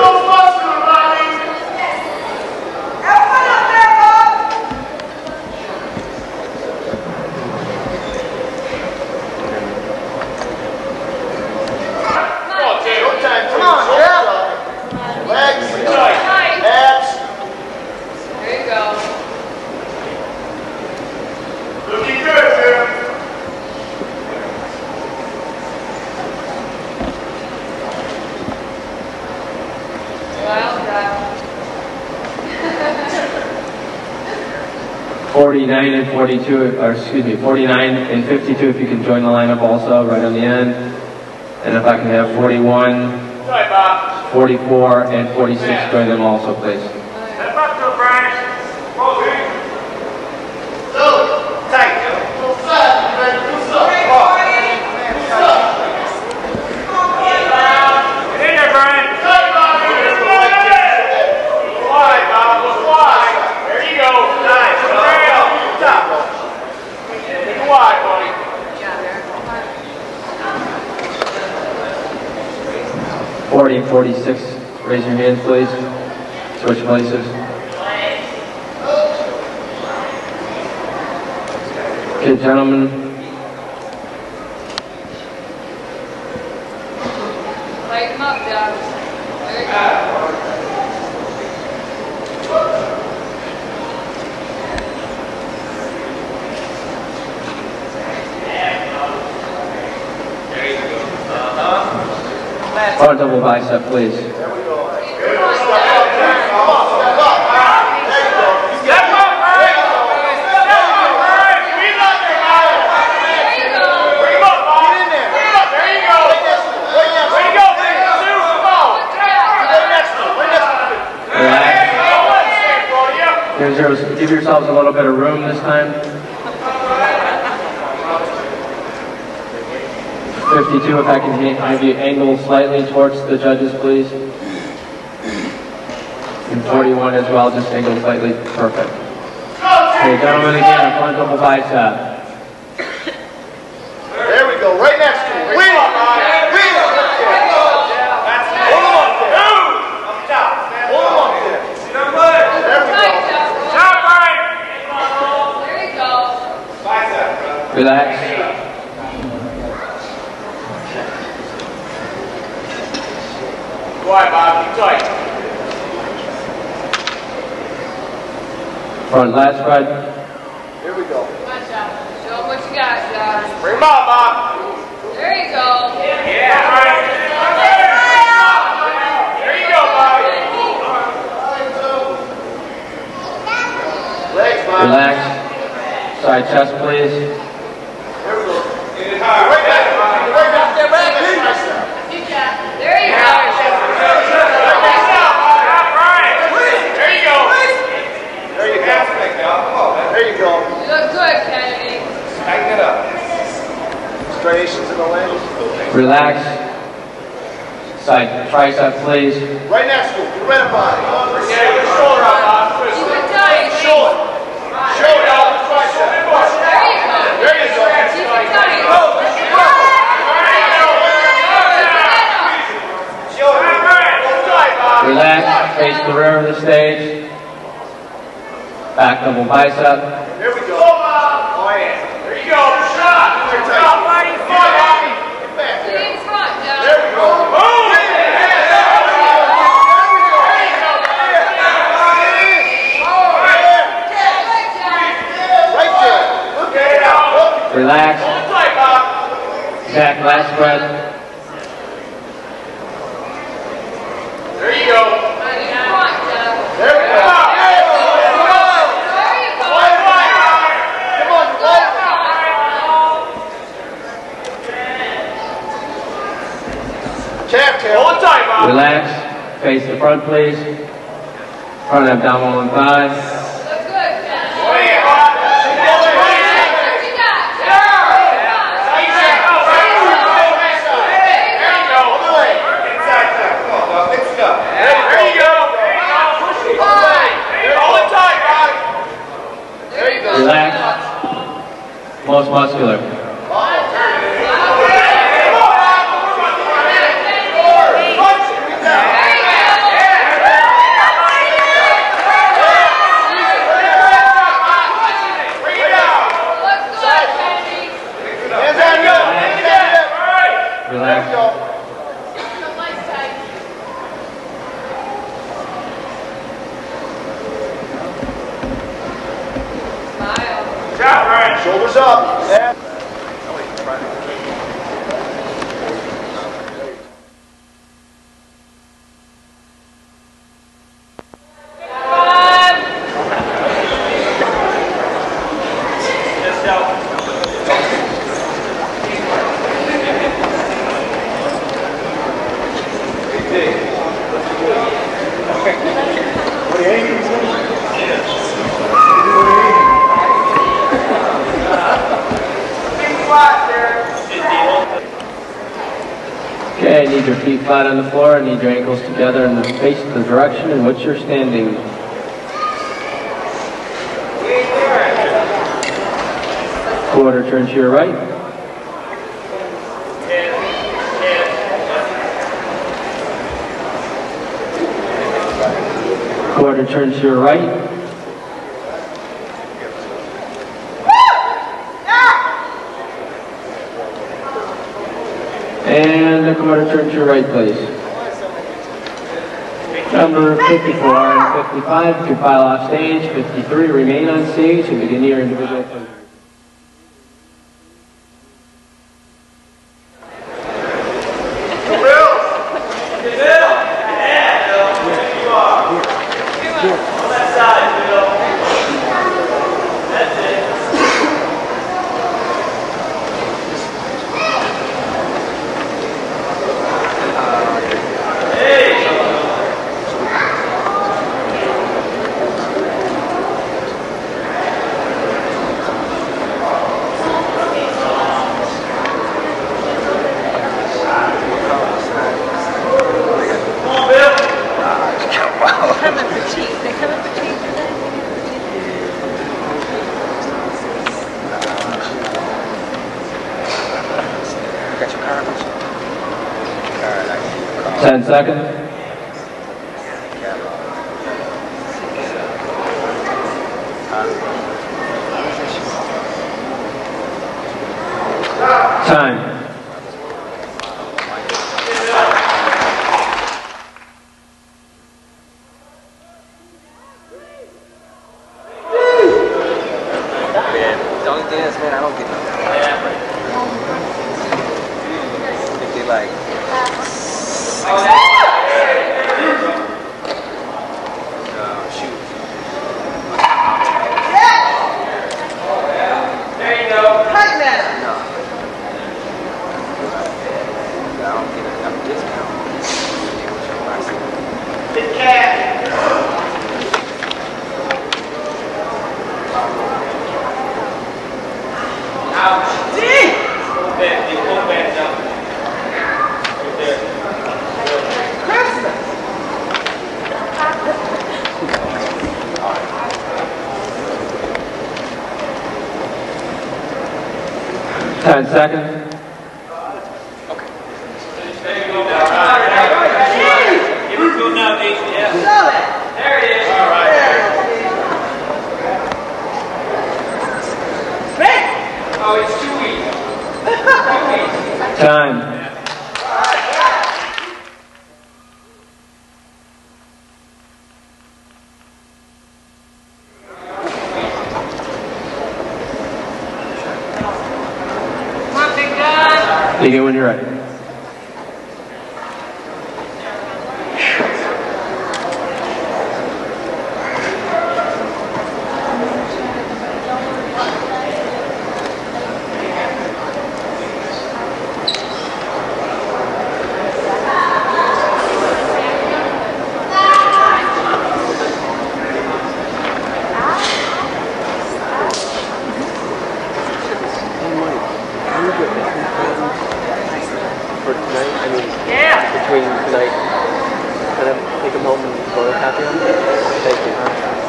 There you go. Looking good, Jim. Well done. 49 and 42, or excuse me, 49 and 52 if you can join the lineup also, right on the end. And if I can have 41, 44, and 46 join them also, please. Step up to it, Brian. Tight. Go side. You ready to do something? Get in there, Brian. Tight, Bob. Wide, Bob. Look wide. There you go. Nice. Top. Make it wide, buddy. 40 and 46, raise your hands, please. Switch places. Okay, gentlemen. Light him up, Doug. There you go. Front double bicep, please. Step up, Brian. Squeeze up there, Bob. Bring him up, Bob. Get in there. Bring him up. There you go. Way to go, big Sue. Come on. Right next to him. Right next to him. Relax. Give yourselves a little bit of room this time. 52, if I can have you angle slightly towards the judges, please. And 41 as well, just angle slightly. Perfect. Okay, gentlemen, again, a front double bicep. There we go. Right next to him. Wheel him. Wheel him. That's it. Hold him up there. Up top. Hold him up there. There we go. Top right. There you go. Bicep. Relax. Wide, Bob. Keep tight. Front lat spread. Here we go. Watch out. Show him what you got, Doug. Bring him up, Bob. There you go. Yeah. Right. There you go, Bob. Legs, Bob. Relax. Side chest, please. There we go. Get it hard. Right back. Right back there. Right back. There you go. There you go. You look good, Kennedy. Tighten it up. Striations in the legs. Relax. Side tricep, please. Right next to him. Get right up on it. Yeah, your shoulder up, Bob. Twist Keep it. it tight. Show it. Show it out. Tricep. There you go. There you go. Keep it tight. Show it. Tight, Bob. Relax. Face the rear of the stage. Back double bicep. Here we go. Oh, yeah. There you go. Shot. Stop right in front, Bobby. Get back Get there. in front, Doug. There we go. Move. Right there. Look at it out. Relax. Hold it tight, Bob. Back lat spread. There you go. Get in front, Doug. There we go. There you go. Come on, Calf tail. Hold it tight, Bob. Relax. Face the front, please. Front abdominal and thighs. Looks good. Relax. Most muscular. Relax. Shoulders up. Yeah. Okay, I need your feet flat on the floor. I need your ankles together and face the direction in which you're standing. Quarter turn to your right. Quarter turn to your right. And a quarter turn to your right, please. Number 54 and 55, you can file off stage. 53, remain on stage and begin your individual poses. Got your car? Alright, 10 seconds. Time. Don't dance, man. I don't get no. If they like. Shoot. There you go. Cut now. No. I don't get enough discount. Big cat. Ouch. See? You pull back down. Right there. Christmas. 10 seconds. Okay. There you go. Give it to now, Nation. Yeah. There it is. All right. Oh, it's 2 weeks. 2 weeks. Time. Come on, big guy. Begin when you're ready.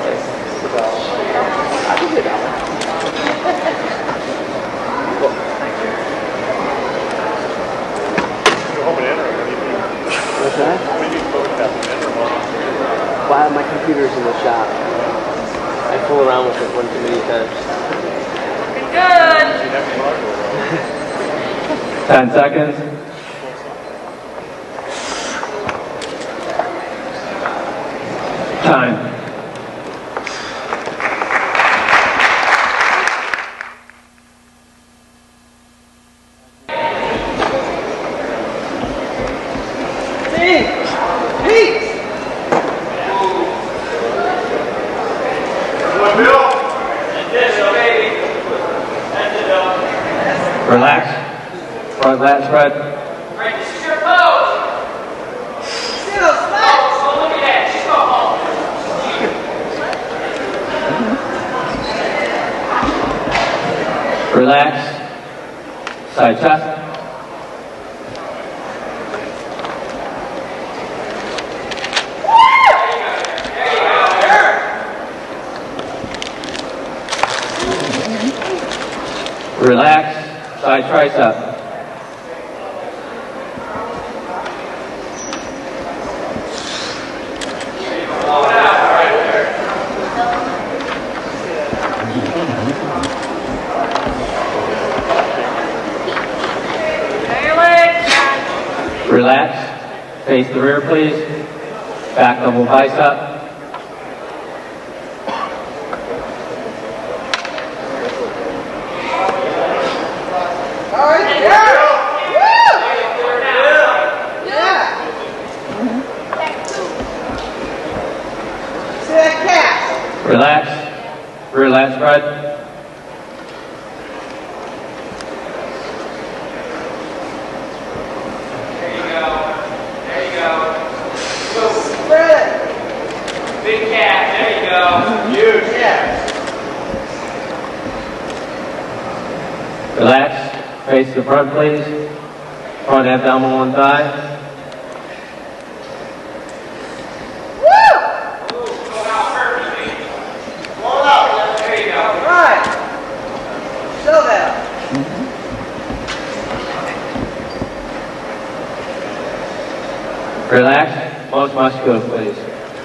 I can do that one. Cool. Thank you. You're home and enter. What do you mean? What's that? What do you mean photograph and enter? Well, my computer's in the shop. I fool around with it one too many times. Good. 10 seconds. Time. Relax. Front lat spread. Right, this is your pose. Still, slack. So look at that. Just go home. Relax. Side chest. Relax. Side tricep. Relax. Face the rear, please. Back double bicep. Relax. Rear lat spread. There you go. There you go. Go. Spread. Big cat. There you go. Huge. Yeah. Relax. Face the front, please. Front abdomen on one thigh. Relax. Most muscular, please.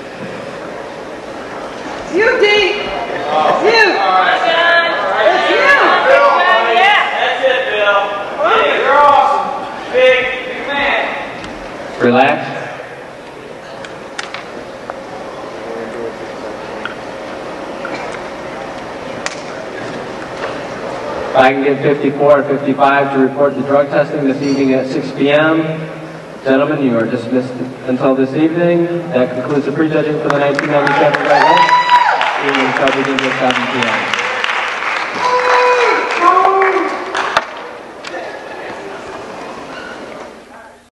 It's you, D. It's you. It's you. Yeah. That's it, Bill. Hey, you're awesome. Big man. Relax. If I can get 54 or 55 to report the drug testing this evening at 6 p.m. Gentlemen, you are dismissed until this evening. That concludes the prejudging for the 1997 Right Evening shall begin at 7 p.m.